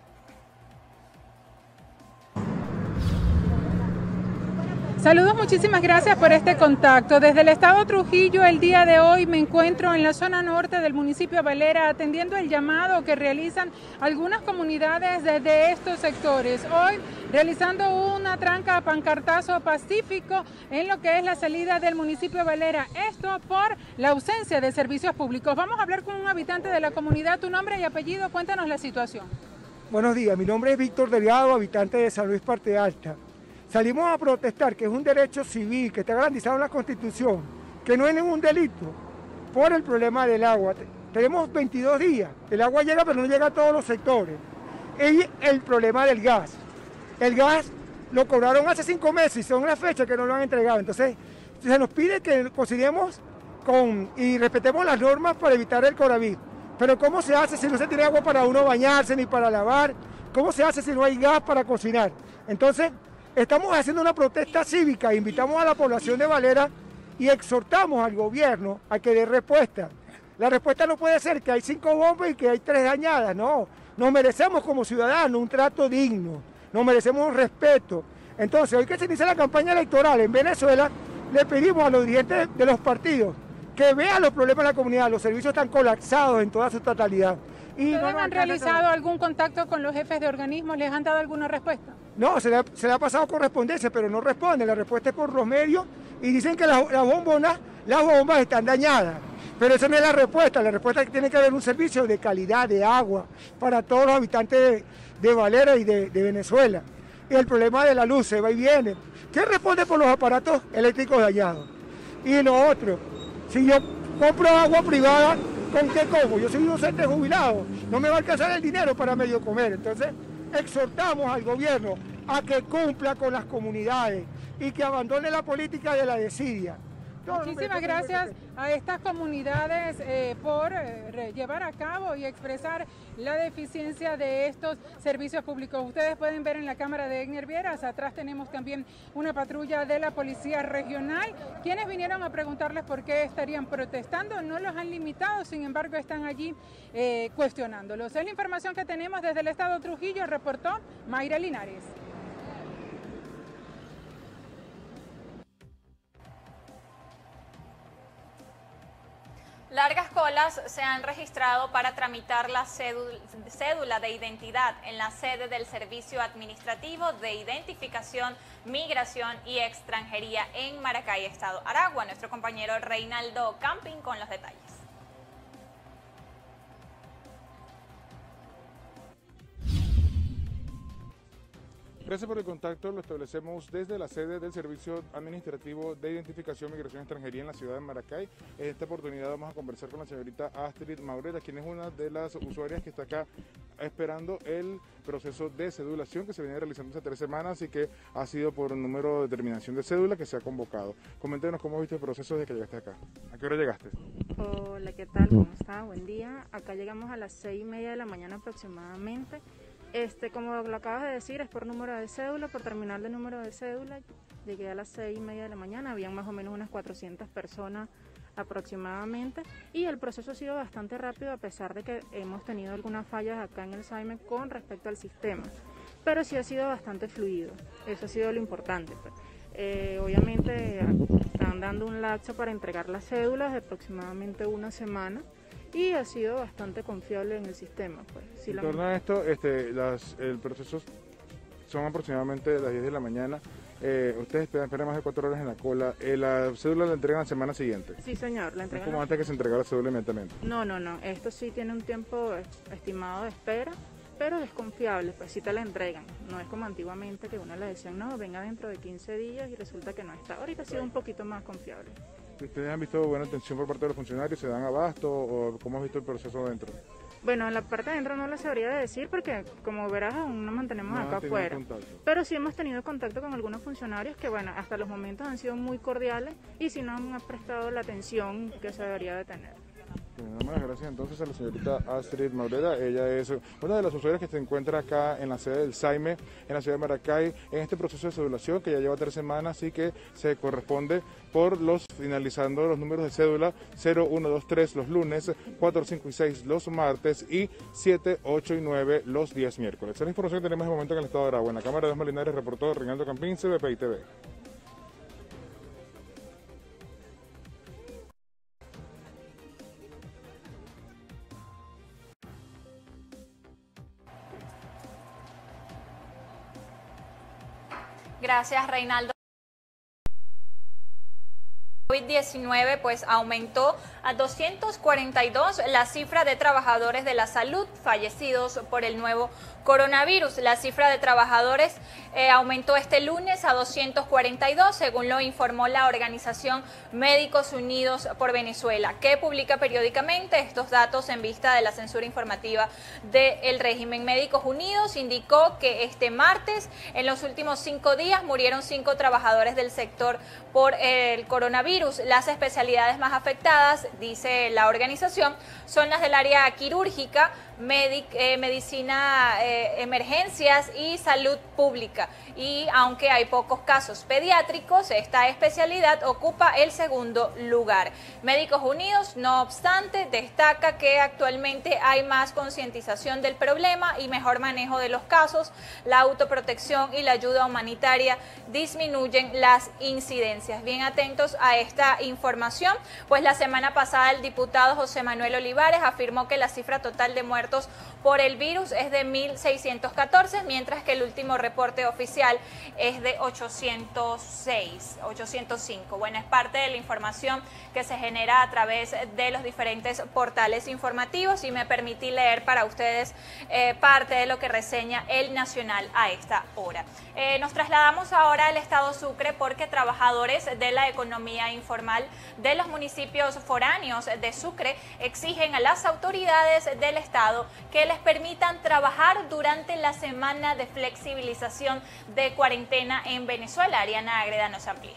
Saludos, muchísimas gracias por este contacto. Desde el estado Trujillo, el día de hoy me encuentro en la zona norte del municipio de Valera atendiendo el llamado que realizan algunas comunidades desde estos sectores. Hoy realizando una tranca pancartazo pacífico en lo que es la salida del municipio de Valera. Esto por la ausencia de servicios públicos. Vamos a hablar con un habitante de la comunidad. Tu nombre y apellido, cuéntanos la situación. Buenos días, mi nombre es Víctor Delgado, habitante de San Luis Parte Alta. Salimos a protestar, que es un derecho civil, que está garantizado en la Constitución, que no es ningún delito, por el problema del agua. Tenemos 22 días, el agua llega pero no llega a todos los sectores. Y el problema del gas. El gas lo cobraron hace 5 meses y son las fechas que no lo han entregado. Entonces, se nos pide que consideremos y respetemos las normas para evitar el coronavirus. Pero ¿cómo se hace si no se tiene agua para uno bañarse ni para lavar? ¿Cómo se hace si no hay gas para cocinar? Entonces, estamos haciendo una protesta cívica, invitamos a la población de Valera y exhortamos al gobierno a que dé respuesta. La respuesta no puede ser que hay 5 bombas y que hay 3 dañadas, no. Nos merecemos como ciudadanos un trato digno, nos merecemos un respeto. Entonces, hoy que se inicia la campaña electoral en Venezuela, le pedimos a los dirigentes de los partidos que vean los problemas de la comunidad, los servicios están colapsados en toda su totalidad. Y ¿Ustedes han realizado algún contacto con los jefes de organismos? ¿Les han dado alguna respuesta? No, se le ha pasado correspondencia, pero no responde. La respuesta es por los medios y dicen que las bombas están dañadas. Pero esa no es la respuesta es que tiene que haber un servicio de calidad de agua para todos los habitantes de Valera y de Venezuela. Y el problema de la luz se va y viene. ¿Quién responde por los aparatos eléctricos dañados? Y lo otro, si yo compro agua privada, ¿con qué como? Yo soy un docente jubilado, no me va a alcanzar el dinero para medio comer. Entonces, exhortamos al gobierno a que cumpla con las comunidades y que abandone la política de la desidia. Muchísimas gracias a estas comunidades por llevar a cabo y expresar la deficiencia de estos servicios públicos. Ustedes pueden ver en la cámara de Egner Vieras, atrás tenemos también una patrulla de la Policía Regional, quienes vinieron a preguntarles por qué estarían protestando. No los han limitado, sin embargo están allí cuestionándolos. Es la información que tenemos desde el estado de Trujillo, reportó Mayra Linares. Largas colas se han registrado para tramitar la cédula de identidad en la sede del Servicio Administrativo de Identificación, Migración y Extranjería en Maracay, Estado Aragua. Nuestro compañero Reinaldo Camping con los detalles. Gracias por el contacto, lo establecemos desde la sede del Servicio Administrativo de Identificación, Migración y Extranjería en la ciudad de Maracay. En esta oportunidad vamos a conversar con la señorita Astrid Maurera, quien es una de las usuarias que está acá esperando el proceso de cedulación que se viene realizando hace 3 semanas y que ha sido por un número de determinación de cédula que se ha convocado. Coméntenos cómo viste el proceso desde que llegaste acá. ¿A qué hora llegaste? Hola, ¿qué tal? ¿Cómo está? Buen día. Acá llegamos a las 6:30 de la mañana aproximadamente. Como lo acabas de decir, es por número de cédula, por terminal de número de cédula. Llegué a las 6:30 de la mañana, habían más o menos unas 400 personas aproximadamente y el proceso ha sido bastante rápido a pesar de que hemos tenido algunas fallas acá en el SAIME con respecto al sistema, pero sí ha sido bastante fluido, eso ha sido lo importante. Obviamente están dando un lapso para entregar las cédulas de aproximadamente 1 semana. Y ha sido bastante confiable en el sistema. Pues. En torno a esto, el proceso son aproximadamente las 10 de la mañana. Ustedes esperan más de 4 horas en la cola. ¿La cédula la entregan la semana siguiente? Sí, señor. La entregan. ¿Es como antes que se entregara la cédula inmediatamente? No. Esto sí tiene un tiempo estimado de espera, pero es confiable, pues sí te la entregan. No es como antiguamente que uno le decía, no, venga dentro de 15 días y resulta que no está. Ahorita ha sido un poquito más confiable. ¿Ustedes han visto buena atención por parte de los funcionarios? ¿Se dan abasto o cómo has visto el proceso dentro? Bueno, en la parte de adentro no les sabría decir porque, como verás, aún nos mantenemos acá afuera. Pero sí hemos tenido contacto con algunos funcionarios que, bueno, hasta los momentos han sido muy cordiales y sí nos han prestado la atención que se debería de tener. Damos las gracias entonces a la señorita Astrid Maureda. Ella es una de las usuarias que se encuentra acá en la sede del SAIME, en la ciudad de Maracay, en este proceso de cedulación que ya lleva 3 semanas y que se corresponde por finalizando los números de cédula 0123 los lunes, 4, 5 y 6 los martes y 7, 8 y 9 los días miércoles. Esa es la información que tenemos de momento en el estado de Aragua. En la Cámara de Osma Linares reportó Reinaldo Campín, VPI TV. Gracias, Reinaldo. COVID-19 pues aumentó a 242 la cifra de trabajadores de la salud fallecidos por el nuevo coronavirus. La cifra de trabajadores aumentó este lunes a 242, según lo informó la organización Médicos Unidos por Venezuela, que publica periódicamente estos datos en vista de la censura informativa del régimen. Médicos Unidos indicó que este martes, en los últimos 5 días, murieron 5 trabajadores del sector por el coronavirus. Las especialidades más afectadas, dice la organización, son las del área quirúrgica, medicina, emergencias y salud pública. Y aunque hay pocos casos pediátricos, esta especialidad ocupa el segundo lugar. Médicos Unidos, no obstante, destaca que actualmente hay más concientización del problema y mejor manejo de los casos. La autoprotección y la ayuda humanitaria disminuyen las incidencias. Bien atentos a esta información, pues la semana pasada el diputado José Manuel Olivares afirmó que la cifra total de muertos por el virus es de 1.614, mientras que el último reporte oficial es de 805. Bueno, es parte de la información que se genera a través de los diferentes portales informativos y me permití leer para ustedes parte de lo que reseña El Nacional a esta hora. Nos trasladamos ahora al estado Sucre porque trabajadores de la economía informal de los municipios foráneos de Sucre exigen a las autoridades del estado que les permitan trabajar durante la semana de flexibilización de cuarentena en Venezuela. Ariana Agreda nos amplía.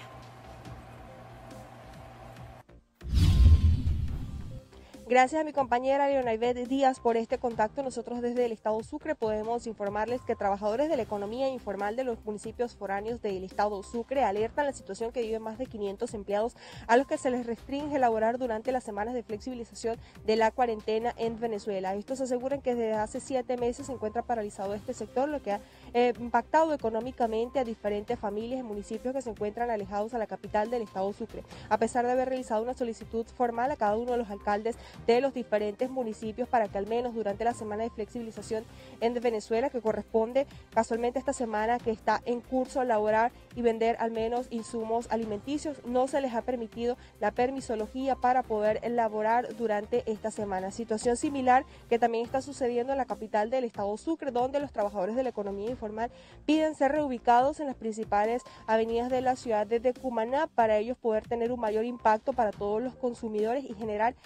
Gracias a mi compañera Leonaivet Díaz por este contacto. Nosotros desde el estado Sucre podemos informarles que trabajadores de la economía informal de los municipios foráneos del estado Sucre alertan la situación que viven más de 500 empleados a los que se les restringe laborar durante las semanas de flexibilización de la cuarentena en Venezuela. Estos aseguran que desde hace 7 meses se encuentra paralizado este sector, lo que ha impactado económicamente a diferentes familias en municipios que se encuentran alejados a la capital del estado Sucre. A pesar de haber realizado una solicitud formal a cada uno de los alcaldes de los diferentes municipios para que al menos durante la semana de flexibilización en Venezuela, que corresponde casualmente esta semana que está en curso laborar y vender al menos insumos alimenticios, no se les ha permitido la permisología para poder elaborar durante esta semana. Situación similar que también está sucediendo en la capital del estado Sucre, donde los trabajadores de la economía informal piden ser reubicados en las principales avenidas de la ciudad de Cumaná para ellos poder tener un mayor impacto para todos los consumidores y generar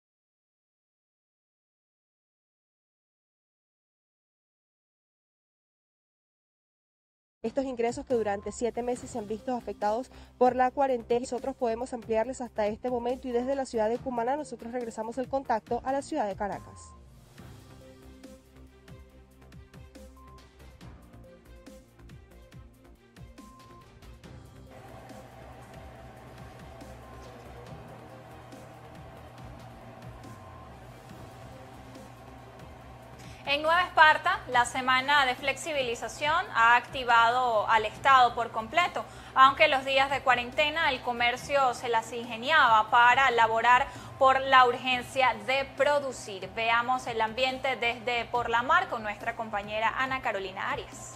estos ingresos que durante 7 meses se han visto afectados por la cuarentena. Nosotros podemos ampliarles hasta este momento y desde la ciudad de Cumaná nosotros regresamos el contacto a la ciudad de Caracas. En Nueva Esparta, la semana de flexibilización ha activado al Estado por completo, aunque los días de cuarentena el comercio se las ingeniaba para laborar por la urgencia de producir. Veamos el ambiente desde Por la Mar con nuestra compañera Ana Carolina Arias.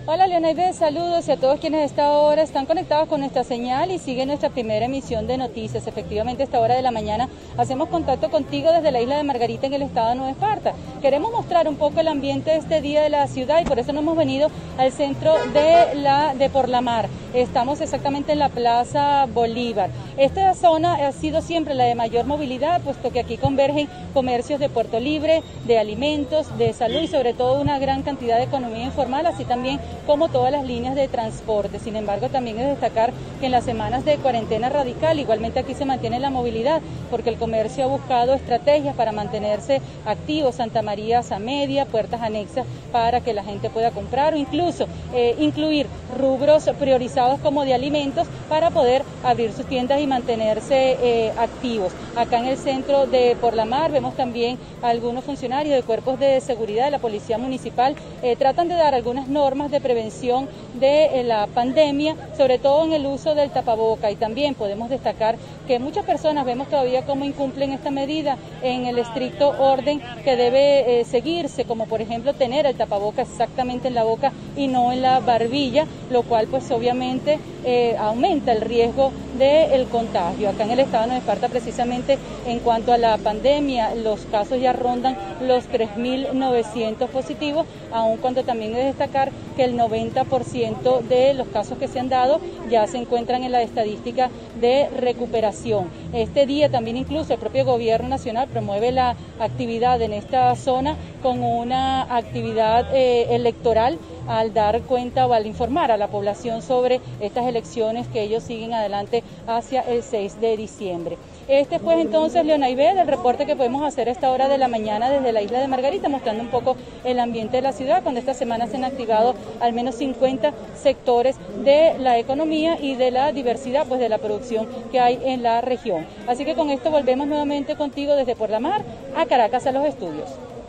Hola Leonaive, saludos y a todos quienes a esta hora están conectados con nuestra señal y siguen nuestra primera emisión de noticias. Efectivamente, a esta hora de la mañana hacemos contacto contigo desde la isla de Margarita en el estado de Nueva Esparta. Queremos mostrar un poco el ambiente de este día de la ciudad y por eso nos hemos venido al centro de Por la Mar. Estamos exactamente en la Plaza Bolívar. Esta zona ha sido siempre la de mayor movilidad, puesto que aquí convergen comercios de Puerto Libre, de alimentos, de salud y sobre todo una gran cantidad de economía informal, así también como todas las líneas de transporte. Sin embargo, también es destacar que en las semanas de cuarentena radical, igualmente aquí se mantiene la movilidad, porque el comercio ha buscado estrategias para mantenerse activo, Santa María a media, puertas anexas para que la gente pueda comprar o incluso incluir rubros priorizados como de alimentos para poder abrir sus tiendas y mantenerse activos. Acá en el centro de Por la Mar vemos también algunos funcionarios de cuerpos de seguridad de la Policía Municipal, tratan de dar algunas normas de prevención de la pandemia, sobre todo en el uso del tapaboca, y también podemos destacar que muchas personas vemos todavía cómo incumplen esta medida en el estricto orden que debe seguirse, como por ejemplo tener el tapaboca exactamente en la boca y no en la barbilla, lo cual pues obviamente aumenta el riesgo del contagio. Acá en el estado de Nueva Esparta, precisamente en cuanto a la pandemia, los casos ya rondan los 3.900 positivos, aun cuando también es destacar que el 90% de los casos que se han dado ya se encuentran en la estadística de recuperación. Este día también incluso el propio gobierno nacional promueve la actividad en esta zona con una actividad electoral al dar cuenta o al informar a la población sobre estas elecciones que ellos siguen adelante hacia el 6 de diciembre. Este pues entonces, Leonaive, el reporte que podemos hacer a esta hora de la mañana desde la isla de Margarita, mostrando un poco el ambiente de la ciudad, cuando esta semana se han activado al menos 50 sectores de la economía y de la diversidad pues de la producción que hay en la región. Así que con esto volvemos nuevamente contigo desde Por la Mar a Caracas a los estudios.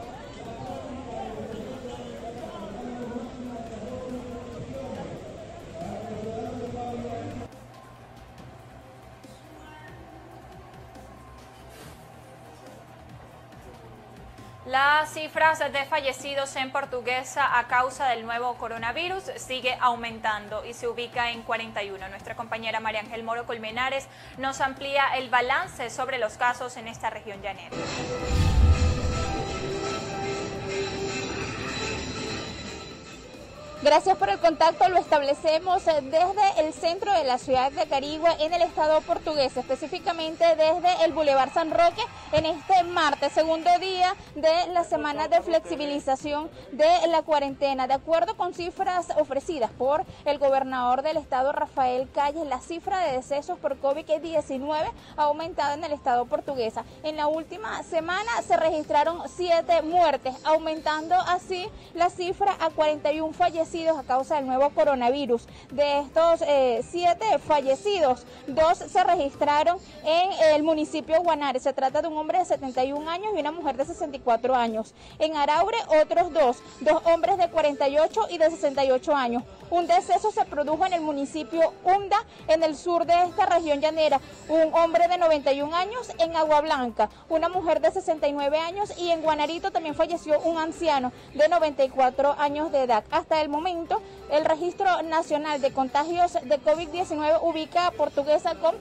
Las cifras de fallecidos en Portuguesa a causa del nuevo coronavirus sigue aumentando y se ubica en 41. Nuestra compañera María Ángel Moro Colmenares nos amplía el balance sobre los casos en esta región llanera. Gracias por el contacto, lo establecemos desde el centro de la ciudad de Carigua en el estado portugués, específicamente desde el Boulevard San Roque en este martes, segundo día de la semana de flexibilización de la cuarentena. De acuerdo con cifras ofrecidas por el gobernador del estado, Rafael Calles, la cifra de decesos por COVID-19 ha aumentado en el estado portugués. En la última semana se registraron 7 muertes, aumentando así la cifra a 41 fallecidos a causa del nuevo coronavirus. De estos 7 fallecidos, 2 se registraron en el municipio de Guanare. Se trata de un hombre de 71 años y una mujer de 64 años. En Araure, otros 2 hombres de 48 y de 68 años. Un deceso se produjo en el municipio Hunda, en el sur de esta región llanera. Un hombre de 91 años en Agua Blanca, una mujer de 69 años y en Guanarito también falleció un anciano de 94 años de edad. Hasta el momento, el Registro Nacional de Contagios de COVID-19 ubica a Portuguesa con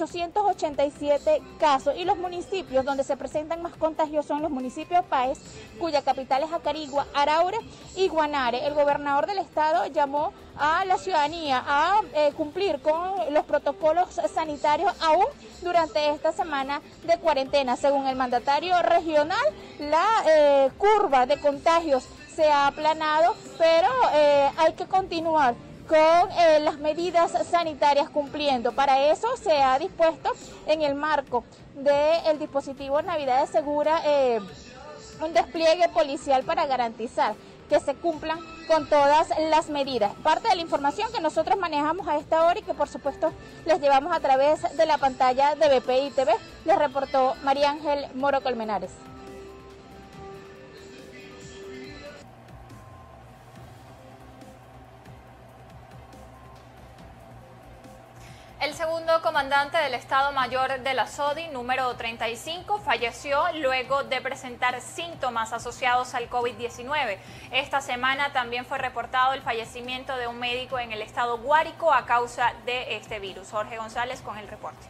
887 casos y los municipios donde se presentan más contagios son los municipios Páez, cuya capital es Acarigua, Araure y Guanare. El gobernador del estado llamó a la ciudadanía a cumplir con los protocolos sanitarios aún durante esta semana de cuarentena. Según el mandatario regional, la curva de contagios se ha aplanado, pero hay que continuar con las medidas sanitarias cumpliendo. Para eso se ha dispuesto en el marco del dispositivo Navidades Segura un despliegue policial para garantizar que se cumplan con todas las medidas. Parte de la información que nosotros manejamos a esta hora y que por supuesto les llevamos a través de la pantalla de BPI TV, les reportó María Ángel Moro Colmenares. El segundo segundo comandante del Estado Mayor de la SODI, número 35, falleció luego de presentar síntomas asociados al COVID-19. Esta semana también fue reportado el fallecimiento de un médico en el estado Guárico a causa de este virus. Jorge González con el reporte.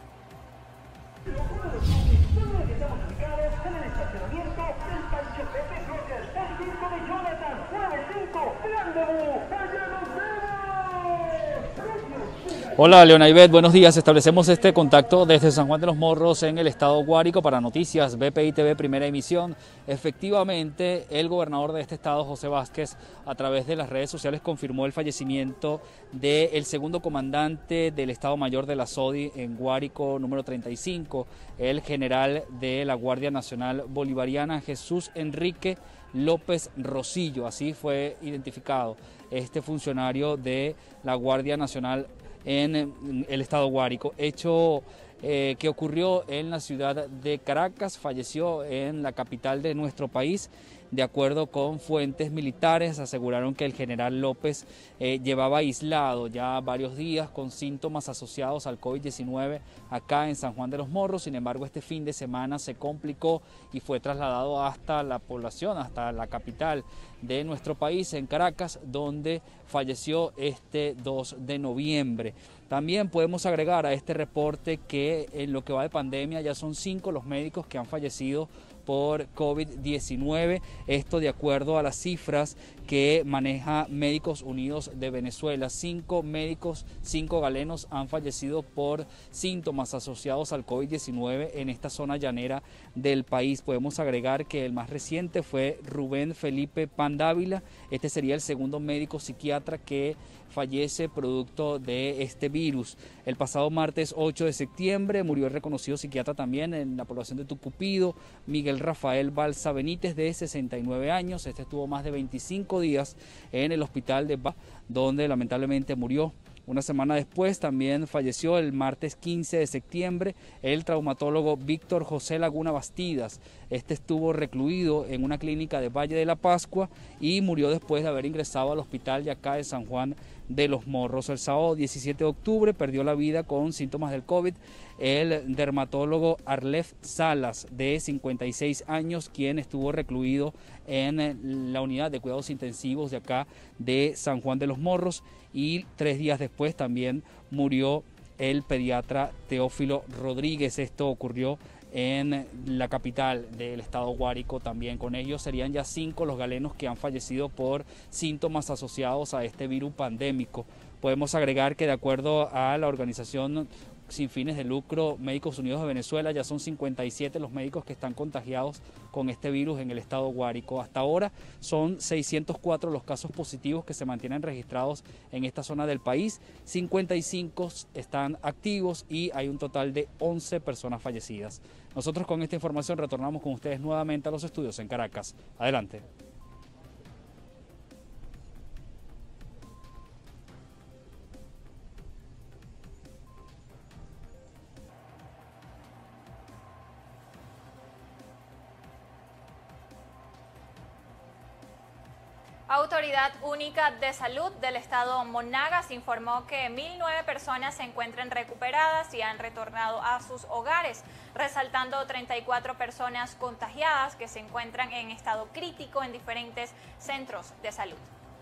Hola, Leonaivet, buenos días. Establecemos este contacto desde San Juan de los Morros en el estado Guárico para Noticias BPI TV Primera Emisión. Efectivamente, el gobernador de este estado, José Vázquez, a través de las redes sociales confirmó el fallecimiento del segundo comandante del Estado Mayor de la SODI en Guárico, número 35, el general de la Guardia Nacional Bolivariana, Jesús Enrique López Rosillo. Así fue identificado este funcionario de la Guardia Nacional en el estado Guárico, hecho que ocurrió en la ciudad de Caracas. Falleció en la capital de nuestro país. De acuerdo con fuentes militares, aseguraron que el general López llevaba aislado ya varios días con síntomas asociados al COVID-19 acá en San Juan de los Morros. Sin embargo, este fin de semana se complicó y fue trasladado hasta la población, hasta la capital de nuestro país, en Caracas, donde falleció este 2 de noviembre. También podemos agregar a este reporte que en lo que va de pandemia ya son 5 los médicos que han fallecido por COVID-19, esto de acuerdo a las cifras que maneja Médicos Unidos de Venezuela. 5 médicos, 5 galenos han fallecido por síntomas asociados al COVID-19 en esta zona llanera del país. Podemos agregar que el más reciente fue Rubén Felipe Pandávila. Este sería el segundo médico psiquiatra que fallece producto de este virus. El pasado martes 8 de septiembre murió el reconocido psiquiatra también en la población de Tucupido, Miguel Rafael Balsa Benítez, de 69 años. Este estuvo más de 25 días en el hospital de Baja, donde lamentablemente murió. Una semana después también falleció el martes 15 de septiembre el traumatólogo Víctor José Laguna Bastidas. Este estuvo recluido en una clínica de Valle de la Pascua y murió después de haber ingresado al hospital de acá de San Juan de los Morros. El sábado 17 de octubre perdió la vida con síntomas del COVID el dermatólogo Arlef Salas, de 56 años, quien estuvo recluido en la unidad de cuidados intensivos de acá de San Juan de los Morros, y 3 días después también murió el pediatra Teófilo Rodríguez. Esto ocurrió en la capital del estado Guárico también. Con ellos serían ya 5 los galenos que han fallecido por síntomas asociados a este virus pandémico. Podemos agregar que de acuerdo a la organización sin fines de lucro Médicos Unidos de Venezuela, ya son 57 los médicos que están contagiados con este virus en el estado Guárico. Hasta ahora son 604 los casos positivos que se mantienen registrados en esta zona del país, 55 están activos y hay un total de 11 personas fallecidas. Nosotros con esta información retornamos con ustedes nuevamente a los estudios en Caracas. Adelante. Autoridad Única de Salud del Estado Monagas informó que 1.009 personas se encuentran recuperadas y han retornado a sus hogares, resaltando 34 personas contagiadas que se encuentran en estado crítico en diferentes centros de salud.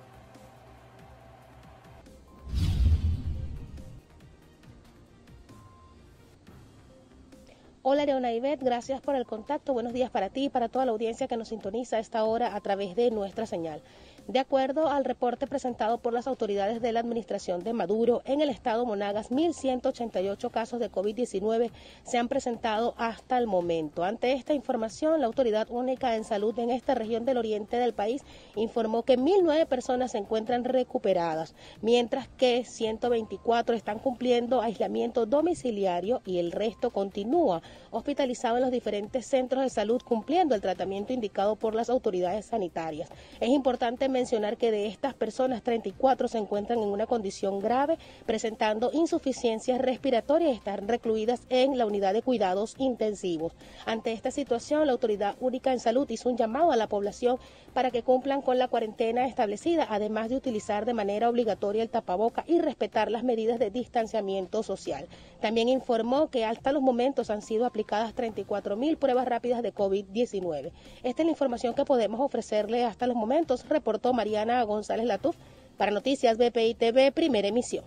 Hola Leonaivet, gracias por el contacto. Buenos días para ti y para toda la audiencia que nos sintoniza a esta hora a través de nuestra señal. De acuerdo al reporte presentado por las autoridades de la administración de Maduro, en el estado Monagas 1.188 casos de COVID-19 se han presentado hasta el momento. Ante esta información, la Autoridad Única en Salud en esta región del oriente del país informó que 1.009 personas se encuentran recuperadas, mientras que 124 están cumpliendo aislamiento domiciliario y el resto continúa hospitalizado en los diferentes centros de salud cumpliendo el tratamiento indicado por las autoridades sanitarias. Es importante mencionar que de estas personas, 34 se encuentran en una condición grave, presentando insuficiencia respiratoria y están recluidas en la unidad de cuidados intensivos. Ante esta situación, la Autoridad Única en Salud hizo un llamado a la población para que cumplan con la cuarentena establecida, además de utilizar de manera obligatoria el tapaboca y respetar las medidas de distanciamiento social. También informó que hasta los momentos han sido aplicadas 34.000 pruebas rápidas de COVID-19. Esta es la información que podemos ofrecerle hasta los momentos, reportó Mariana González Latuf para Noticias BPI TV, primera emisión.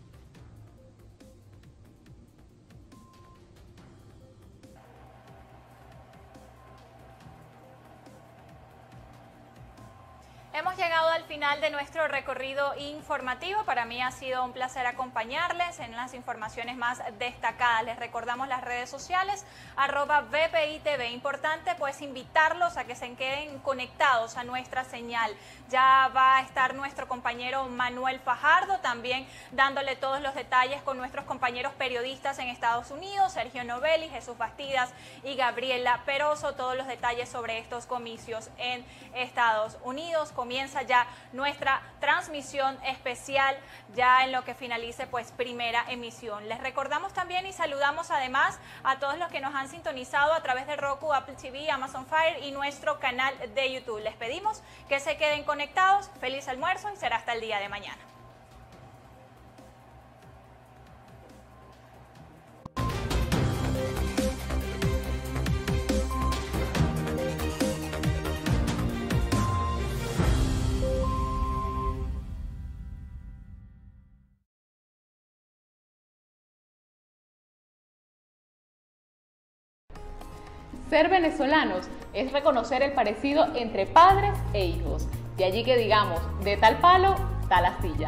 Hemos llegado al final de nuestro recorrido informativo. Para mí ha sido un placer acompañarles en las informaciones más destacadas. Les recordamos las redes sociales, @BPITV. Importante pues invitarlos a que se queden conectados a nuestra señal. Ya va a estar nuestro compañero Manuel Fajardo también dándole todos los detalles con nuestros compañeros periodistas en Estados Unidos, Sergio Novelli, Jesús Bastidas y Gabriela Peroso, todos los detalles sobre estos comicios en Estados Unidos. Comienza ya nuestra transmisión especial ya en lo que finalice pues primera emisión. Les recordamos también y saludamos además a todos los que nos han sintonizado a través de Roku, Apple TV, Amazon Fire y nuestro canal de YouTube. Les pedimos que se queden conectados. Feliz almuerzo y será hasta el día de mañana. Ser venezolanos es reconocer el parecido entre padres e hijos. De allí que digamos, de tal palo, tal astilla.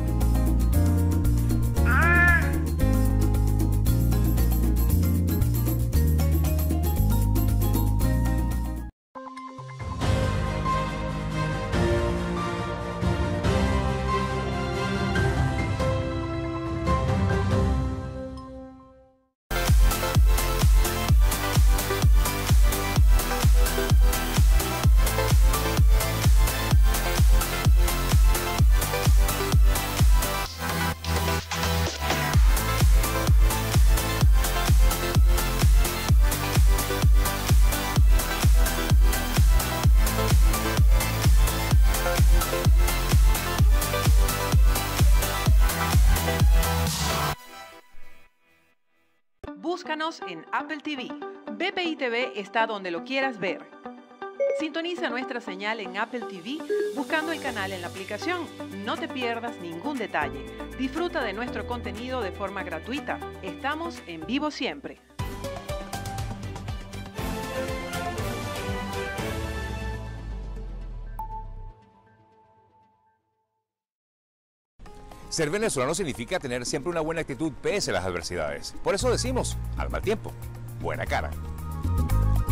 Búscanos en Apple TV. BPI TV está donde lo quieras ver. Sintoniza nuestra señal en Apple TV buscando el canal en la aplicación. No te pierdas ningún detalle. Disfruta de nuestro contenido de forma gratuita. Estamos en vivo siempre. Ser venezolano significa tener siempre una buena actitud pese a las adversidades. Por eso decimos, al mal tiempo, buena cara.